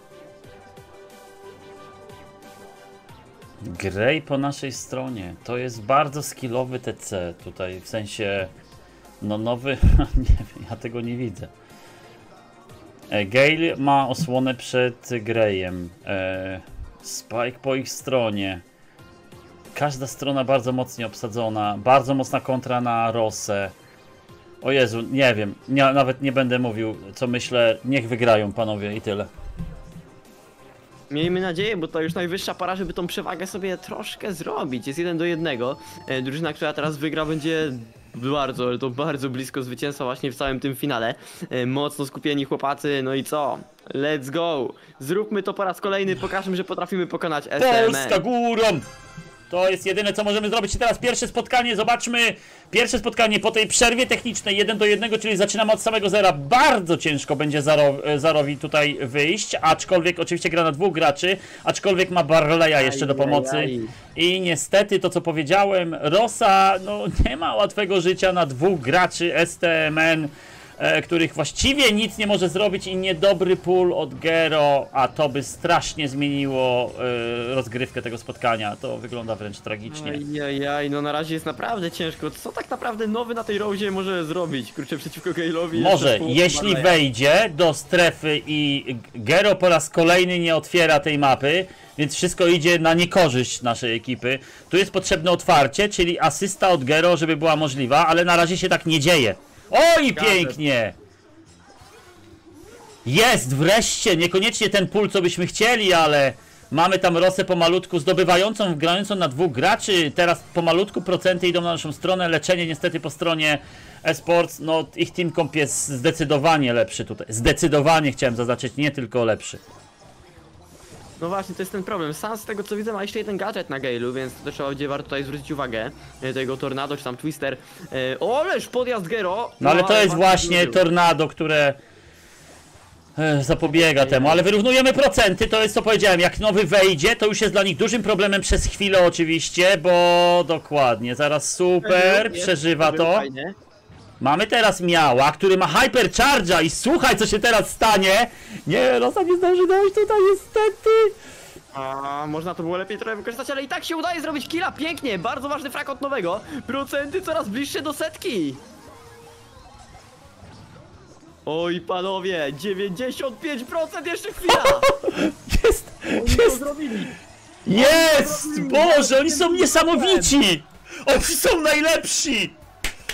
Grey po naszej stronie. To jest bardzo skillowy T C tutaj, w sensie no nowy, nie wiem, ja tego nie widzę. E, Gale ma osłonę przed Greyem. E, Spike po ich stronie. Każda strona bardzo mocno obsadzona. Bardzo mocna kontra na Rosę. O Jezu, nie wiem. Nie, nawet nie będę mówił, co myślę. Niech wygrają panowie i tyle. Miejmy nadzieję, bo to już najwyższa pora, żeby tą przewagę sobie troszkę zrobić. Jest jeden do jednego. E, drużyna, która teraz wygra, będzie bardzo, ale to bardzo blisko zwycięstwa właśnie w całym tym finale. E, mocno skupieni chłopacy, no i co? Let's go! Zróbmy to po raz kolejny, pokażmy, że potrafimy pokonać S T M N. Polska górą! To jest jedyne, co możemy zrobić. I teraz pierwsze spotkanie, zobaczmy. Pierwsze spotkanie po tej przerwie technicznej jeden do jednego, czyli zaczynamy od samego zera. Bardzo ciężko będzie Zaro, Zarowi tutaj wyjść, aczkolwiek oczywiście gra na dwóch graczy, aczkolwiek ma Barleya jeszcze do pomocy. Aj, aj. I niestety to, co powiedziałem, Rosa no nie ma łatwego życia na dwóch graczy S T M N, e, których właściwie nic nie może zrobić i niedobry pull od Gero, a to by strasznie zmieniło e, rozgrywkę tego spotkania. To wygląda wręcz tragicznie. Ajajaj, no na razie jest naprawdę ciężko. Co tak naprawdę nowy na tej Rozie może zrobić? Kurczę, przeciwko Gale'owi. Może, jeszcze jeśli Barleya. wejdzie do strefy i Gero po raz kolejny nie otwiera tej mapy, więc wszystko idzie na niekorzyść naszej ekipy. Tu jest potrzebne otwarcie, czyli asysta od Gero, żeby była możliwa, ale na razie się tak nie dzieje. Oj, pięknie! Jest, wreszcie! Niekoniecznie ten pull, co byśmy chcieli, ale mamy tam Rosę pomalutku zdobywającą, grającą na dwóch graczy. Teraz pomalutku procenty idą na naszą stronę. Leczenie niestety po stronie eSports. No, ich team comp jest zdecydowanie lepszy tutaj. Zdecydowanie chciałem zaznaczyć, nie tylko lepszy. No właśnie, to jest ten problem. Sam z tego co widzę ma jeszcze jeden gadżet na Gale'u, więc to trzeba będzie warto tutaj zwrócić uwagę. E, Tego Tornado czy tam Twister. E, oleż podjazd Gero! No ale to jest właśnie zrobił. Tornado, które e, zapobiega temu, ale wyrównujemy procenty, to jest co powiedziałem, jak nowy wejdzie, to już jest dla nich dużym problemem przez chwilę oczywiście, bo dokładnie, zaraz super, Jest, przeżywa było to. fajnie. Mamy teraz Miała, który ma Hypercharge'a i słuchaj, co się teraz stanie. Nie, Rosa nie zdąży dojść tutaj niestety. A można to było lepiej trochę wykorzystać, ale i tak się udaje zrobić killa. Pięknie, bardzo ważny frak od nowego. Procenty coraz bliższe do setki. Oj panowie, dziewięćdziesiąt pięć procent jeszcze chwila. Jest, Oni to jest, zrobili. jest, Boże, oni są niesamowici. Oni są najlepsi.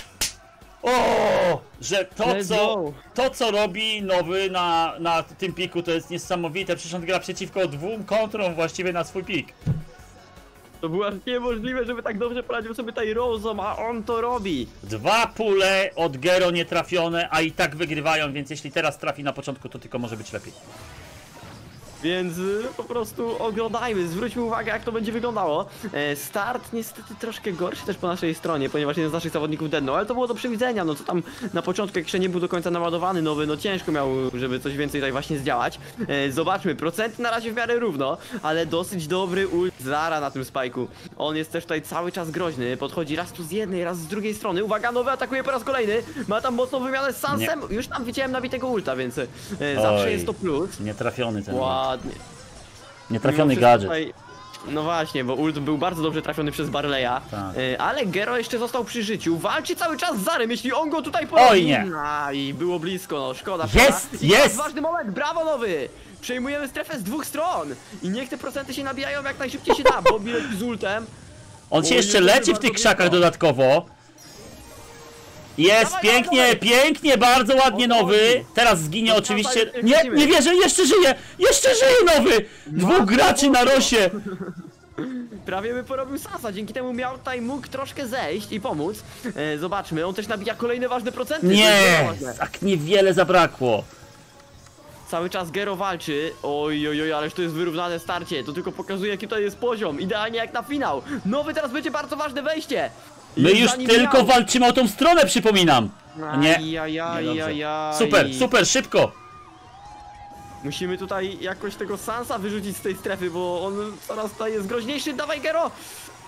O, że to Let's co, go. to co robi nowy na, na tym piku to jest niesamowite. Przecież on gra przeciwko dwóm kontrom właściwie na swój pik. To było aż niemożliwe, żeby tak dobrze poradził sobie tutaj Rozom, a on to robi. Dwa pule od Gero nietrafione, a i tak wygrywają, więc jeśli teraz trafi na początku, to tylko może być lepiej. Więc y, po prostu oglądajmy, zwróćmy uwagę jak to będzie wyglądało. E, start niestety troszkę gorszy też po naszej stronie, ponieważ jeden z naszych zawodników dednął, ale to było do przewidzenia, no co tam na początku jak jeszcze nie był do końca naładowany nowy, no ciężko miał, żeby coś więcej tutaj właśnie zdziałać. E, zobaczmy, procenty na razie w miarę równo, ale dosyć dobry ult Zara na tym spajku. On jest też tutaj cały czas groźny, podchodzi raz tu z jednej, raz z drugiej strony. Uwaga, nowy atakuje po raz kolejny, ma tam mocną wymianę z Sansem, już tam widziałem nabitego ulta, więc e, zawsze Oj, jest to plus. Nietrafiony ten. Ładnie. Nietrafiony Mimo wszystko gadżet. tutaj- No właśnie, bo ult był bardzo dobrze trafiony przez Barleya, Tak. y, ale Gero jeszcze został przy życiu, walczy cały czas z Zarem, jeśli on go tutaj porobi. Oj, nie. A, i było blisko, no szkoda. Jest, szkoda. I jest. teraz ważny moment, brawo nowy! Przejmujemy strefę z dwóch stron i niech te procenty się nabijają jak najszybciej się da, bo leci z ultem. On się Oj, jeszcze jest leci w bardzo tych krzakach blisko. dodatkowo. Jest, Dawaj, pięknie, dawaj. pięknie, bardzo ładnie O, nowy. chodzi. Teraz zginie No, oczywiście. dawaj, Nie, lecimy. nie wierzę, jeszcze żyje! Jeszcze żyje nowy! Dwóch Matko graczy na Boska. Rosie. Prawie by porobił Sansa, dzięki temu miał tutaj mógł troszkę zejść i pomóc. E, zobaczmy, on też nabija kolejne ważne procenty. to jest Nie, bardzo ważne. tak niewiele zabrakło. Cały czas Gero walczy. Oj, oj, oj, ależ to jest wyrównane starcie. To tylko pokazuje, jaki to jest poziom. Idealnie jak na finał. Nowy teraz będzie bardzo ważne wejście. My Jest już za nim tylko miał. walczymy o tą stronę, przypominam. Nie. Ajajajajaj. Super, super, szybko. Musimy tutaj jakoś tego Sansa wyrzucić z tej strefy, bo on coraz tutaj jest groźniejszy. Dawaj Gero!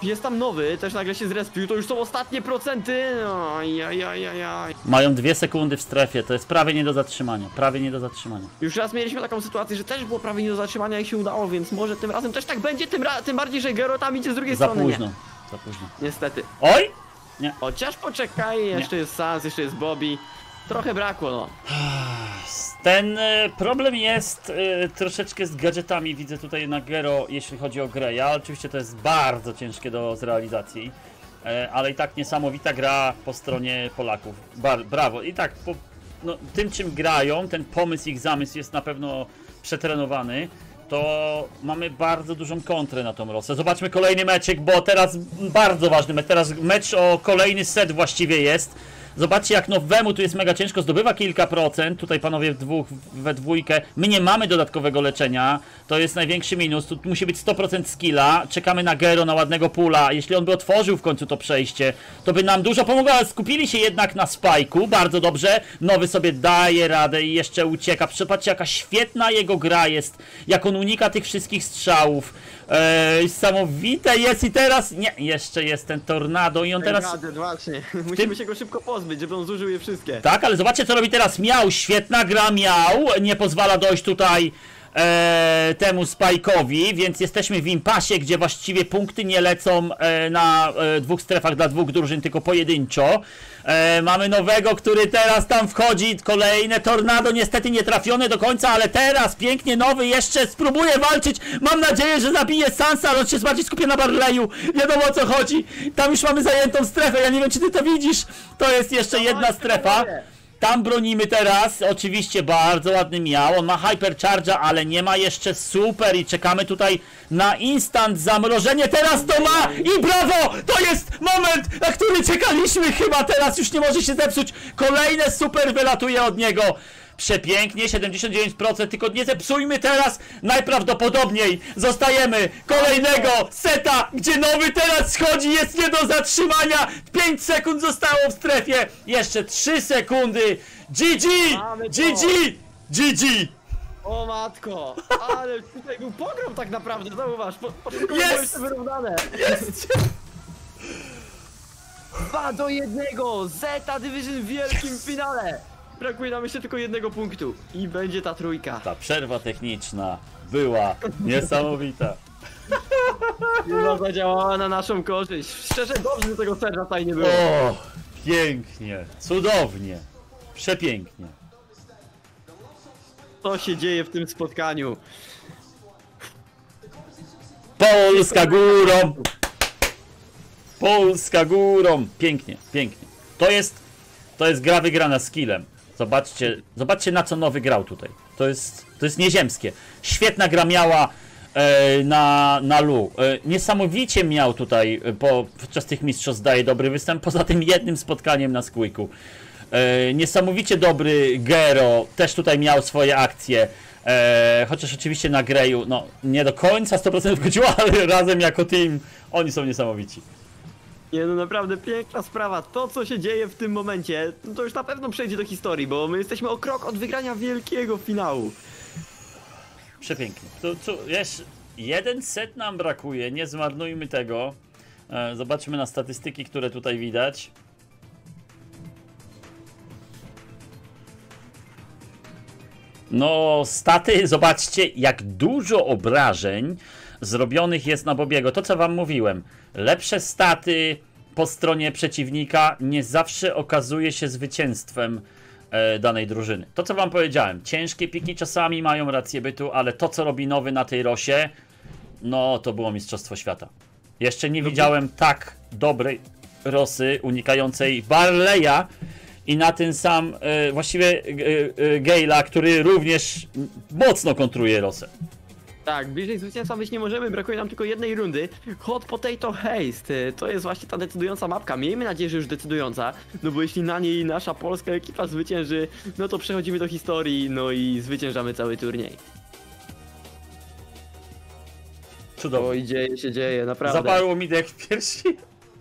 jest tam nowy, też nagle się zrespił, to już są ostatnie procenty. Oj, oj, oj, oj, oj. Mają dwie sekundy w strefie, to jest prawie nie do zatrzymania, prawie nie do zatrzymania. Już raz mieliśmy taką sytuację, że też było prawie nie do zatrzymania i się udało, więc może tym razem też tak będzie, tym, ra tym bardziej, że Gero tam idzie z drugiej Za strony. późno, Nie. za późno. Niestety. Oj! Nie. Chociaż poczekaj, jeszcze jest Sans, jeszcze jest Bobby. Trochę brakło, no. Ten e, problem jest e, troszeczkę z gadżetami, widzę tutaj na Gero, jeśli chodzi o grę. Ja oczywiście to jest bardzo ciężkie do zrealizacji, e, ale i tak niesamowita gra po stronie Polaków. Bar brawo. I tak po no, tym czym grają, ten pomysł, ich zamysł jest na pewno przetrenowany. To mamy bardzo dużą kontrę na tą Rosę. Zobaczmy kolejny meczek, bo teraz bardzo ważny mecz. Teraz mecz o kolejny set właściwie jest. Zobaczcie, jak nowemu tu jest mega ciężko, zdobywa kilka procent, tutaj panowie w dwóch, we dwójkę, my nie mamy dodatkowego leczenia, to jest największy minus, tu musi być sto procent skilla, czekamy na Gero, na ładnego pula, jeśli on by otworzył w końcu to przejście, to by nam dużo pomogło, ale skupili się jednak na spajku, bardzo dobrze, nowy sobie daje radę i jeszcze ucieka, przepatrzcie, jaka świetna jego gra jest, jak on unika tych wszystkich strzałów. Eee, niesamowite jest i teraz, nie, jeszcze jest ten tornado i on teraz... Gadżet, właśnie. Musimy się go szybko pozbyć, żeby on zużył je wszystkie. Tak, ale zobaczcie, co robi teraz Miał. Świetna gra Miał. Nie pozwala dojść tutaj e, temu Spike'owi, więc jesteśmy w impasie, gdzie właściwie punkty nie lecą e, na e, dwóch strefach dla dwóch drużyn, tylko pojedynczo. E, mamy nowego, który teraz tam wchodzi. Kolejne tornado, niestety nie trafione do końca, ale teraz pięknie nowy jeszcze spróbuje walczyć. Mam nadzieję, że zabije Sansa, ale on się bardziej skupia na Barleyu. Wiadomo, o co chodzi. Tam już mamy zajętą strefę, ja nie wiem, czy ty to widzisz. To jest jeszcze jedna strefa. Tam bronimy teraz, oczywiście bardzo ładny Miał, on ma Hypercharge'a, ale nie ma jeszcze super i czekamy tutaj na instant zamrożenie, teraz to ma i brawo! To jest moment, na który czekaliśmy chyba, teraz już nie może się zepsuć, kolejne super wylatuje od niego. Przepięknie, siedemdziesiąt dziewięć procent, tylko nie zepsujmy teraz, najprawdopodobniej zostajemy kolejnego seta, gdzie nowy teraz schodzi, jest nie do zatrzymania, pięć sekund zostało w strefie, jeszcze trzy sekundy, G G, G G, G G. O matko, ale tutaj był pogrom tak naprawdę, zauważ, po, po Jest! jest wyrównane. Jest! dwa do jednego, Zeta Division w wielkim finale. Brakuje nam jeszcze tylko jednego punktu i będzie ta trójka. Ta przerwa techniczna była niesamowita. Chyba zadziałała na naszą korzyść. Szczerze, dobrze, że tego serca tutaj nie było. O, pięknie, cudownie, przepięknie. Co się dzieje w tym spotkaniu? Polska górą! Polska górą! Pięknie, pięknie. To jest, to jest gra wygrana skillem. Zobaczcie, zobaczcie na co nowy grał tutaj. To jest, to jest nieziemskie. Świetna gra miała e, na, na Lu. E, niesamowicie miał tutaj e, po, podczas tych mistrzostw daje dobry występ, poza tym jednym spotkaniem na Squeaku. E, niesamowicie dobry Gero, też tutaj miał swoje akcje. E, chociaż oczywiście na Greju, no nie do końca sto procent wchodziło, ale razem jako team oni są niesamowici. Nie no, naprawdę piękna sprawa. To, co się dzieje w tym momencie, no to już na pewno przejdzie do historii, bo my jesteśmy o krok od wygrania wielkiego finału. Przepięknie. Tu, tu jeszcze jeden set nam brakuje, nie zmarnujmy tego. E, zobaczmy na statystyki, które tutaj widać. No, staty, zobaczcie, jak dużo obrażeń zrobionych jest na Bobiego. To, co wam mówiłem. Lepsze staty po stronie przeciwnika nie zawsze okazuje się zwycięstwem e, danej drużyny. To, co wam powiedziałem. Ciężkie piki czasami mają rację bytu, ale to, co robi nowy na tej Rosie, no, to było mistrzostwo świata. Jeszcze nie widziałem tak dobrej Rosy unikającej Barleya i na ten sam, e, właściwie e, e, Gale'a, który również mocno kontruje Rosę. Tak, bliżej zwycięstwa być nie możemy, brakuje nam tylko jednej rundy. Hot Potato Haste, to jest właśnie ta decydująca mapka, miejmy nadzieję, że już decydująca, no bo jeśli na niej nasza polska ekipa zwycięży, no to przechodzimy do historii, no i zwyciężamy cały turniej. Cudownie. Oj, dzieje się, dzieje, naprawdę. Zaparło mi dech w piersi.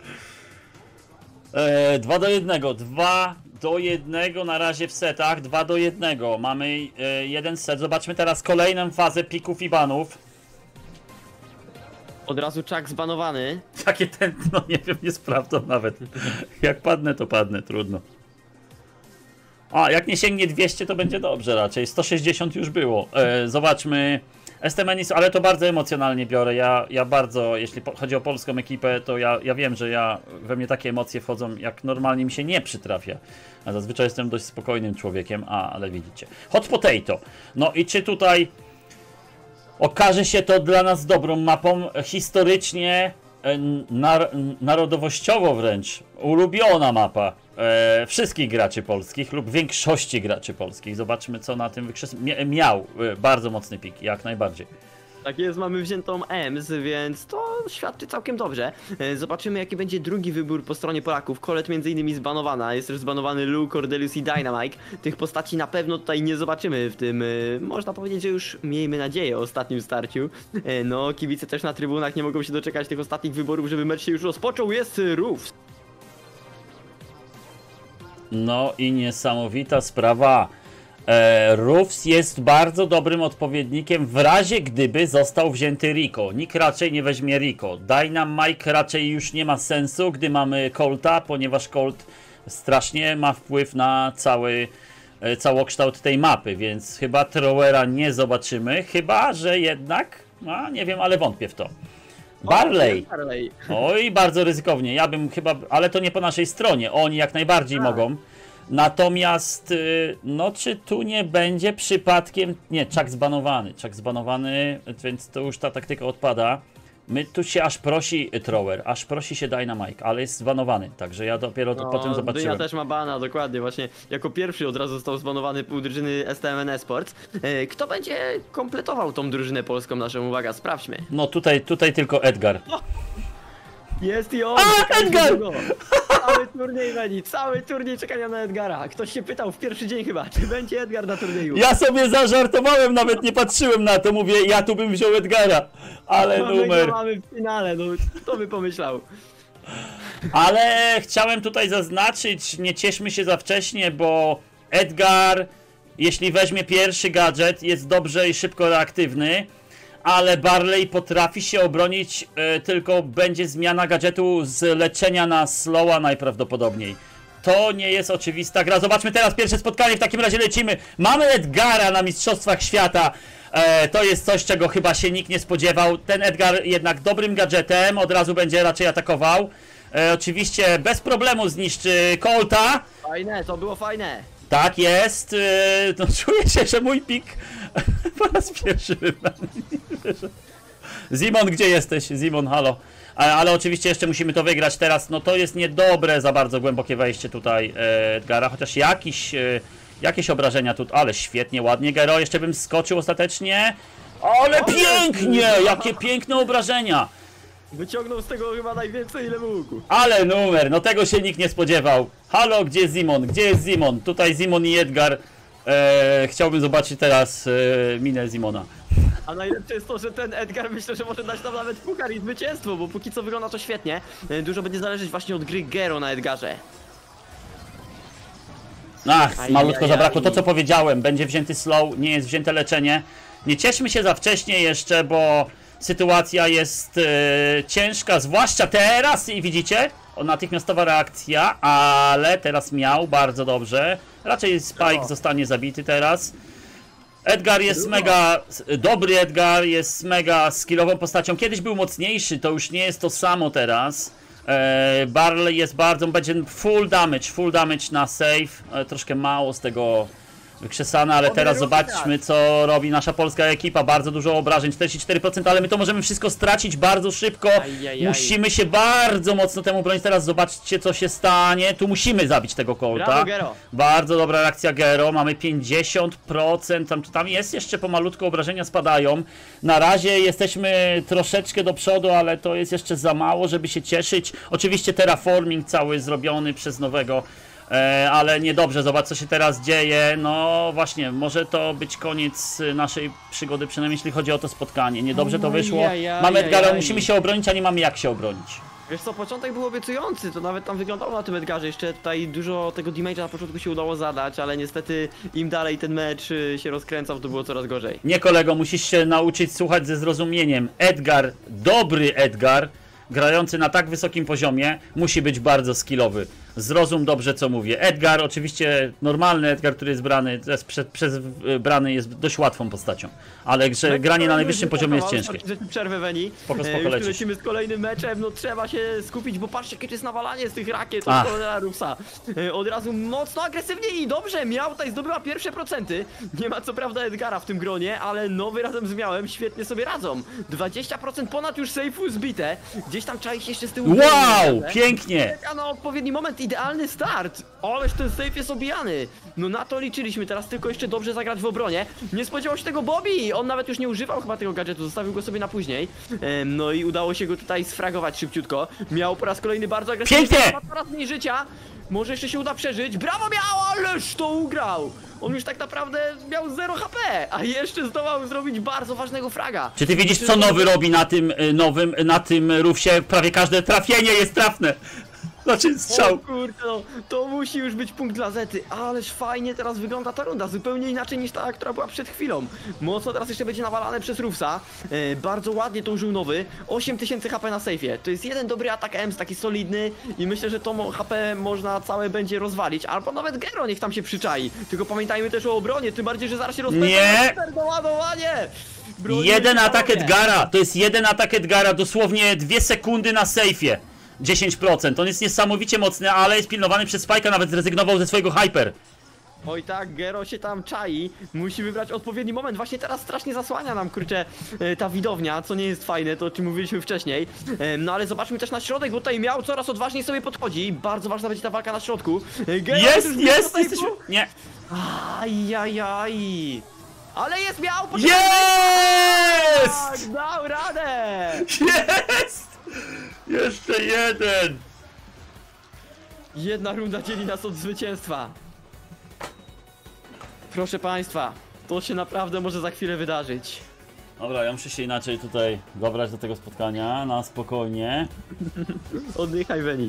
E, dwa do jednego, dwa do jednego na razie w setach, dwa do jednego. Mamy e, jeden set. Zobaczmy teraz kolejną fazę pików i banów. Od razu Chuck zbanowany. Takie tętno, nie wiem, nie sprawdzam nawet. Jak padnę, to padnę, trudno. A, jak nie sięgnie dwieście, to będzie dobrze raczej. sto sześćdziesiąt już było. E, zobaczmy. S T M N, ale to bardzo emocjonalnie biorę. Ja, ja bardzo, jeśli chodzi o polską ekipę, to ja, ja wiem, że ja, we mnie takie emocje wchodzą, jak normalnie mi się nie przytrafia. A zazwyczaj jestem dość spokojnym człowiekiem, a, ale widzicie. Hot Potato. No i czy tutaj okaże się to dla nas dobrą mapą? Historycznie, nar narodowościowo wręcz, ulubiona mapa e, wszystkich graczy polskich lub większości graczy polskich. Zobaczmy, co na tym wykrzes... Mia miał e, bardzo mocny pik, jak najbardziej. Tak jest, mamy wziętą E M S, więc to świadczy całkiem dobrze. Zobaczymy, jaki będzie drugi wybór po stronie Polaków. Colette między innymi zbanowana, jest też zbanowany Lu, Cordelius i Dynamite. Tych postaci na pewno tutaj nie zobaczymy w tym, można powiedzieć, że już miejmy nadzieję o ostatnim starciu. No, kibice też na trybunach nie mogą się doczekać tych ostatnich wyborów, żeby mecz się już rozpoczął. Jest Roofs. No i niesamowita sprawa. E, Roofs jest bardzo dobrym odpowiednikiem w razie gdyby został wzięty Rico. Nikt raczej nie weźmie Rico. Dynamite raczej już nie ma sensu, gdy mamy Colta, ponieważ Colt strasznie ma wpływ na cały e, całokształt tej mapy, więc chyba Throwera nie zobaczymy, chyba że jednak, no nie wiem, ale wątpię w to. Barley. Oj, bardzo ryzykownie. Ja bym chyba, ale to nie po naszej stronie. Oni jak najbardziej A. mogą. Natomiast, no czy tu nie będzie przypadkiem... Nie, Chuck zbanowany, Chuck zbanowany, więc to już ta taktyka odpada. My tu się aż prosi Thrower, aż prosi się Dynamite, ale jest zbanowany, także ja dopiero to no, potem zobaczyłem. Ja też ma bana, dokładnie, właśnie jako pierwszy od razu został zbanowany pół drużyny S T M N Esports. Kto będzie kompletował tą drużynę polską naszą? Uwaga, sprawdźmy. No tutaj, tutaj tylko Edgar. O! Jest i on! A, Edgar! Cały turniej Meni, cały turniej czekania na Edgara. Ktoś się pytał w pierwszy dzień chyba, czy będzie Edgar na turnieju. Ja sobie zażartowałem, nawet nie patrzyłem na to, mówię, ja tu bym wziął Edgara, ale no, numer... My go mamy w finale, no kto by pomyślał. Ale chciałem tutaj zaznaczyć, nie cieszmy się za wcześnie, bo Edgar, jeśli weźmie pierwszy gadżet, jest dobrze i szybko reaktywny. Ale Barley potrafi się obronić, e, tylko będzie zmiana gadżetu z leczenia na slowa najprawdopodobniej. To nie jest oczywista gra. Zobaczmy teraz pierwsze spotkanie, w takim razie lecimy. Mamy Edgara na Mistrzostwach Świata. E, to jest coś, czego chyba się nikt nie spodziewał. Ten Edgar jednak dobrym gadżetem, od razu będzie raczej atakował. E, oczywiście bez problemu zniszczy Colta. Fajne, to było fajne. Tak jest. E, no, czuję się, że mój pik po raz pierwszy wybrany. Zimon, gdzie jesteś? Zimon, halo. Ale, ale oczywiście jeszcze musimy to wygrać teraz. No to jest niedobre za bardzo głębokie wejście tutaj e, Edgara, chociaż jakiś, e, jakieś obrażenia tu, ale świetnie, ładnie Gero, jeszcze bym skoczył ostatecznie. Ale o, pięknie! Jakie piękne obrażenia! Wyciągnął z tego chyba najwięcej, ile mógł. Ale numer, no tego się nikt nie spodziewał. Halo, gdzie jest Zimon? Gdzie jest Zimon? Tutaj Zimon i Edgar. E, chciałbym zobaczyć teraz e, minę Zimona. A najlepsze jest to, że ten Edgar myślę, że może dać nam nawet puchar i zwycięstwo, bo póki co wygląda to świetnie. Dużo będzie zależeć właśnie od gry Gero na Edgarze. Ach, aj, malutko aj, zabrakło. aj. To co powiedziałem, będzie wzięty slow, nie jest wzięte leczenie. Nie cieszmy się za wcześnie jeszcze, bo sytuacja jest e, ciężka, zwłaszcza teraz i widzicie? O, natychmiastowa reakcja, ale teraz miał bardzo dobrze. Raczej Spike no. zostanie zabity teraz. Edgar jest mega, dobry Edgar, jest mega skillową postacią. Kiedyś był mocniejszy, to już nie jest to samo teraz. E, Barley jest bardzo, będzie full damage, full damage na save. E, troszkę mało z tego wykrzesane, ale teraz zobaczmy, co robi nasza polska ekipa. Bardzo dużo obrażeń, czterdzieści cztery procent, ale my to możemy wszystko stracić bardzo szybko. Ajajaj. Musimy się bardzo mocno temu bronić. Teraz zobaczcie, co się stanie. Tu musimy zabić tego Colta. Brawo, Gero. Bardzo dobra reakcja Gero. Mamy pięćdziesiąt procent. Tam, tam jest jeszcze pomalutko, obrażenia spadają. Na razie jesteśmy troszeczkę do przodu, ale to jest jeszcze za mało, żeby się cieszyć. Oczywiście terraforming cały zrobiony przez nowego. E, ale niedobrze, zobacz co się teraz dzieje. No właśnie, może to być koniec naszej przygody, przynajmniej jeśli chodzi o to spotkanie. Niedobrze to wyszło. Mamy Edgara, musimy się obronić, a nie mamy jak się obronić. Wiesz co, początek był obiecujący, to nawet tam wyglądało na tym Edgarze, jeszcze tutaj dużo tego damage'a na początku się udało zadać, ale niestety im dalej ten mecz y, się rozkręcał, to było coraz gorzej. Nie kolego, musisz się nauczyć słuchać ze zrozumieniem. Edgar, dobry Edgar, grający na tak wysokim poziomie, musi być bardzo skillowy. Zrozum dobrze, co mówię. Edgar, oczywiście normalny Edgar, który jest brany, jest przez, przez brany jest dość łatwą postacią. Ale że granie na najwyższym poziomie jest ciężkie. Przerwę Weni. Spoko, spoko, Już tu lecisz. lecimy z kolejnym meczem, no trzeba się skupić, bo patrzcie, jakie jest nawalanie z tych rakiet Ach. od Rusa. Od razu mocno agresywnie i dobrze, Miał tutaj zdobyła pierwsze procenty. Nie ma co prawda Edgara w tym gronie, ale nowy razem z Miałem świetnie sobie radzą. dwadzieścia procent ponad już sejfu zbite. Gdzieś tam czai się jeszcze z tyłu. Wow, pięknie! A na odpowiedni moment, idealny start! Ależ ten safe jest obijany! No na to liczyliśmy, teraz tylko jeszcze dobrze zagrać w obronie. Nie spodziewał się tego Bobby! On nawet już nie używał chyba tego gadżetu, zostawił go sobie na później. Em, no i udało się go tutaj sfragować szybciutko. Miał po raz kolejny bardzo agresywny. Pięknie! Ma coraz mniej życia. Może jeszcze się uda przeżyć. Brawo Miał, ależ to ugrał! On już tak naprawdę miał zero H P, a jeszcze zdołał zrobić bardzo ważnego fraga. Czy ty widzisz, co nowy robi na tym y, nowym, na tym rufsie? Prawie każde trafienie jest trafne. Znaczy strzał. O kurde, no, to musi już być punkt dla Zety, ależ fajnie teraz wygląda ta runda, zupełnie inaczej niż ta, która była przed chwilą. Mocno teraz jeszcze będzie nawalane przez Rufsa, e, bardzo ładnie to użył nowy, osiem tysięcy H P na sejfie. To jest jeden dobry atak Ems, taki solidny i myślę, że to mo- H P można całe będzie rozwalić, albo nawet Gero niech tam się przyczai. Tylko pamiętajmy też o obronie, tym bardziej, że zaraz się rozpędza. Nie! Doładowanie! Broni Jeden się atak panowie. Edgara, to jest jeden atak Edgara, dosłownie dwie sekundy na sejfie. dziesięć procent, on jest niesamowicie mocny, ale jest pilnowany przez Spike'a, nawet zrezygnował ze swojego hyper. Oj tak, Gero się tam czai, musi wybrać odpowiedni moment, właśnie teraz strasznie zasłania nam, kurczę, e, ta widownia, co nie jest fajne, to o czym mówiliśmy wcześniej. E, no ale zobaczmy też na środek, bo tutaj Miał coraz odważniej sobie podchodzi, bardzo ważna będzie ta walka na środku. E, Gero Jest, już jest, tutaj jesteśmy... był- Nie. Ajajaj. Ale jest Miał, Jest! tak, dał radę! Jest! Jeszcze jeden! Jedna runda dzieli nas od zwycięstwa. Proszę państwa, to się naprawdę może za chwilę wydarzyć. Dobra, ja muszę się inaczej tutaj dobrać do tego spotkania, na spokojnie. Oddychaj, Weni.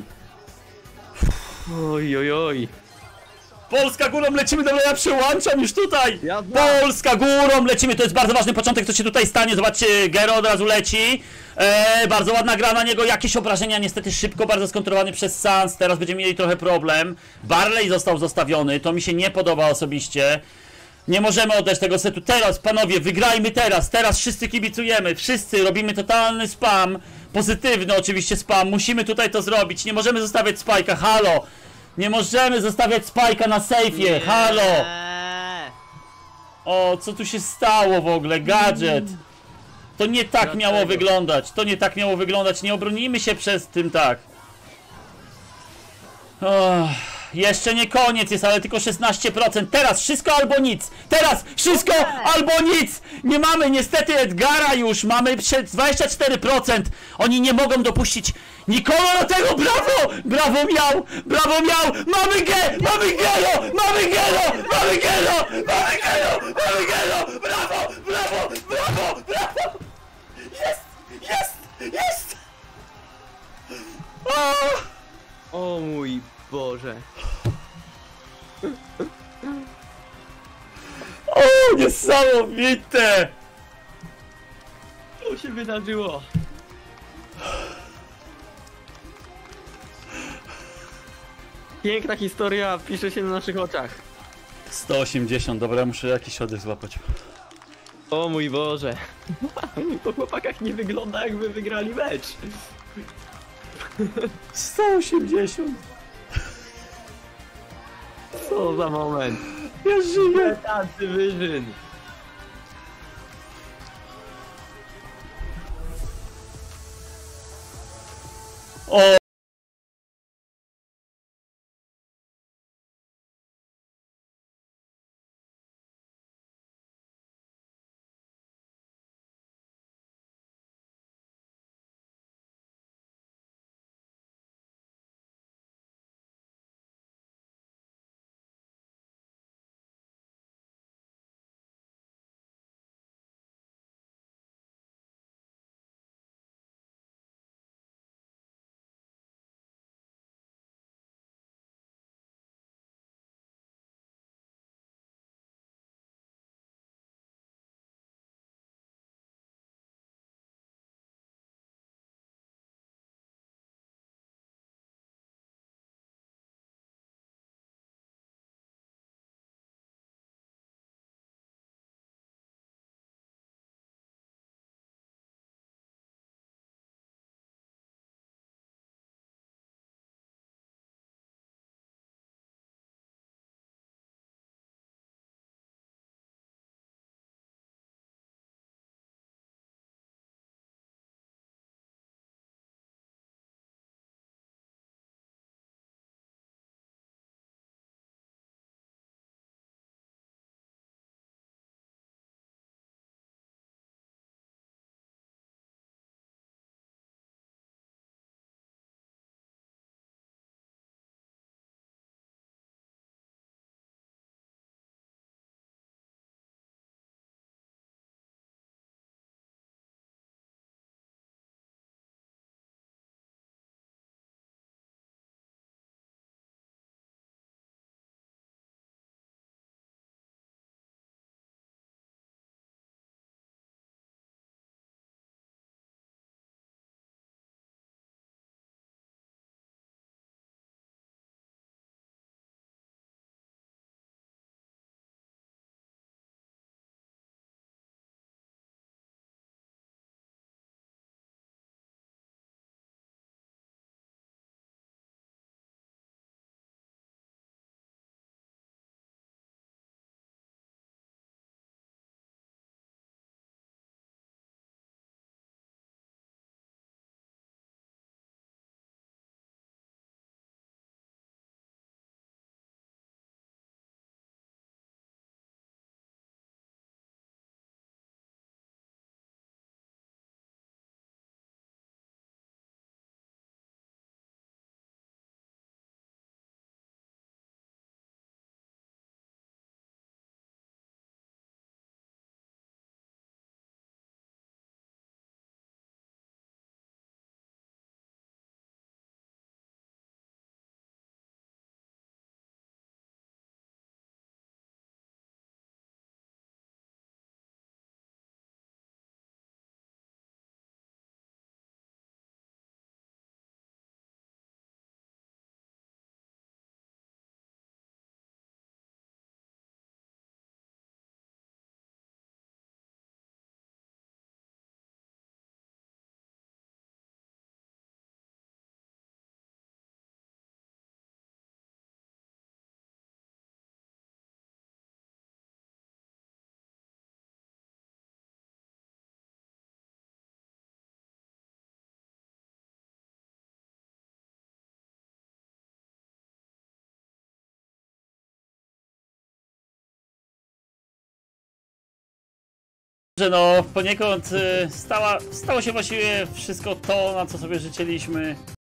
Oj, oj, oj. Polska górą lecimy, dobra, ja przełączam już tutaj! Jazda. Polska górą lecimy, to jest bardzo ważny początek, co się tutaj stanie. Zobaczcie, Gero od razu leci. Eee, bardzo ładna gra na niego, jakieś obrażenia niestety szybko, bardzo skontrolowany przez Sans. Teraz będziemy mieli trochę problem. Barley został zostawiony, to mi się nie podoba osobiście. Nie możemy oddać tego setu. Teraz, panowie, wygrajmy teraz. Teraz wszyscy kibicujemy. Wszyscy robimy totalny spam. Pozytywny oczywiście spam. Musimy tutaj to zrobić. Nie możemy zostawiać Spike'a. Halo. Nie możemy zostawiać Spike'a na sejfie. Halo. Eee. O, co tu się stało w ogóle? Gadżet. To nie tak Dlaczego? miało wyglądać. To nie tak miało wyglądać. Nie obronimy się przez tym tak. Oh, jeszcze nie koniec jest, ale tylko szesnaście procent. Teraz wszystko albo nic. Teraz wszystko albo nic. Nie mamy niestety Edgara już. Mamy dwadzieścia cztery procent. Oni nie mogą dopuścić nikogo do tego. Brawo! Brawo miał! Brawo miał! Mamy G! Mamy Gero! Mamy Gero! Mamy Gero! Mamy Gero! Mamy Gero! Brawo! Brawo! Brawo! Brawo! Jest! Jest! Jest! O! O mój Boże. O, niesamowite! Co się wydarzyło? Piękna historia pisze się na naszych oczach. sto osiemdziesiąt, dobra, muszę jakiś oddech złapać. O mój Boże. Po chłopakach nie wygląda, jakby wygrali mecz. sto osiemdziesiąt! Co za moment. Ja żyję! Tacy wyżyn. O! że no poniekąd y, stała, stało się właściwie wszystko to, na co sobie życzyliśmy.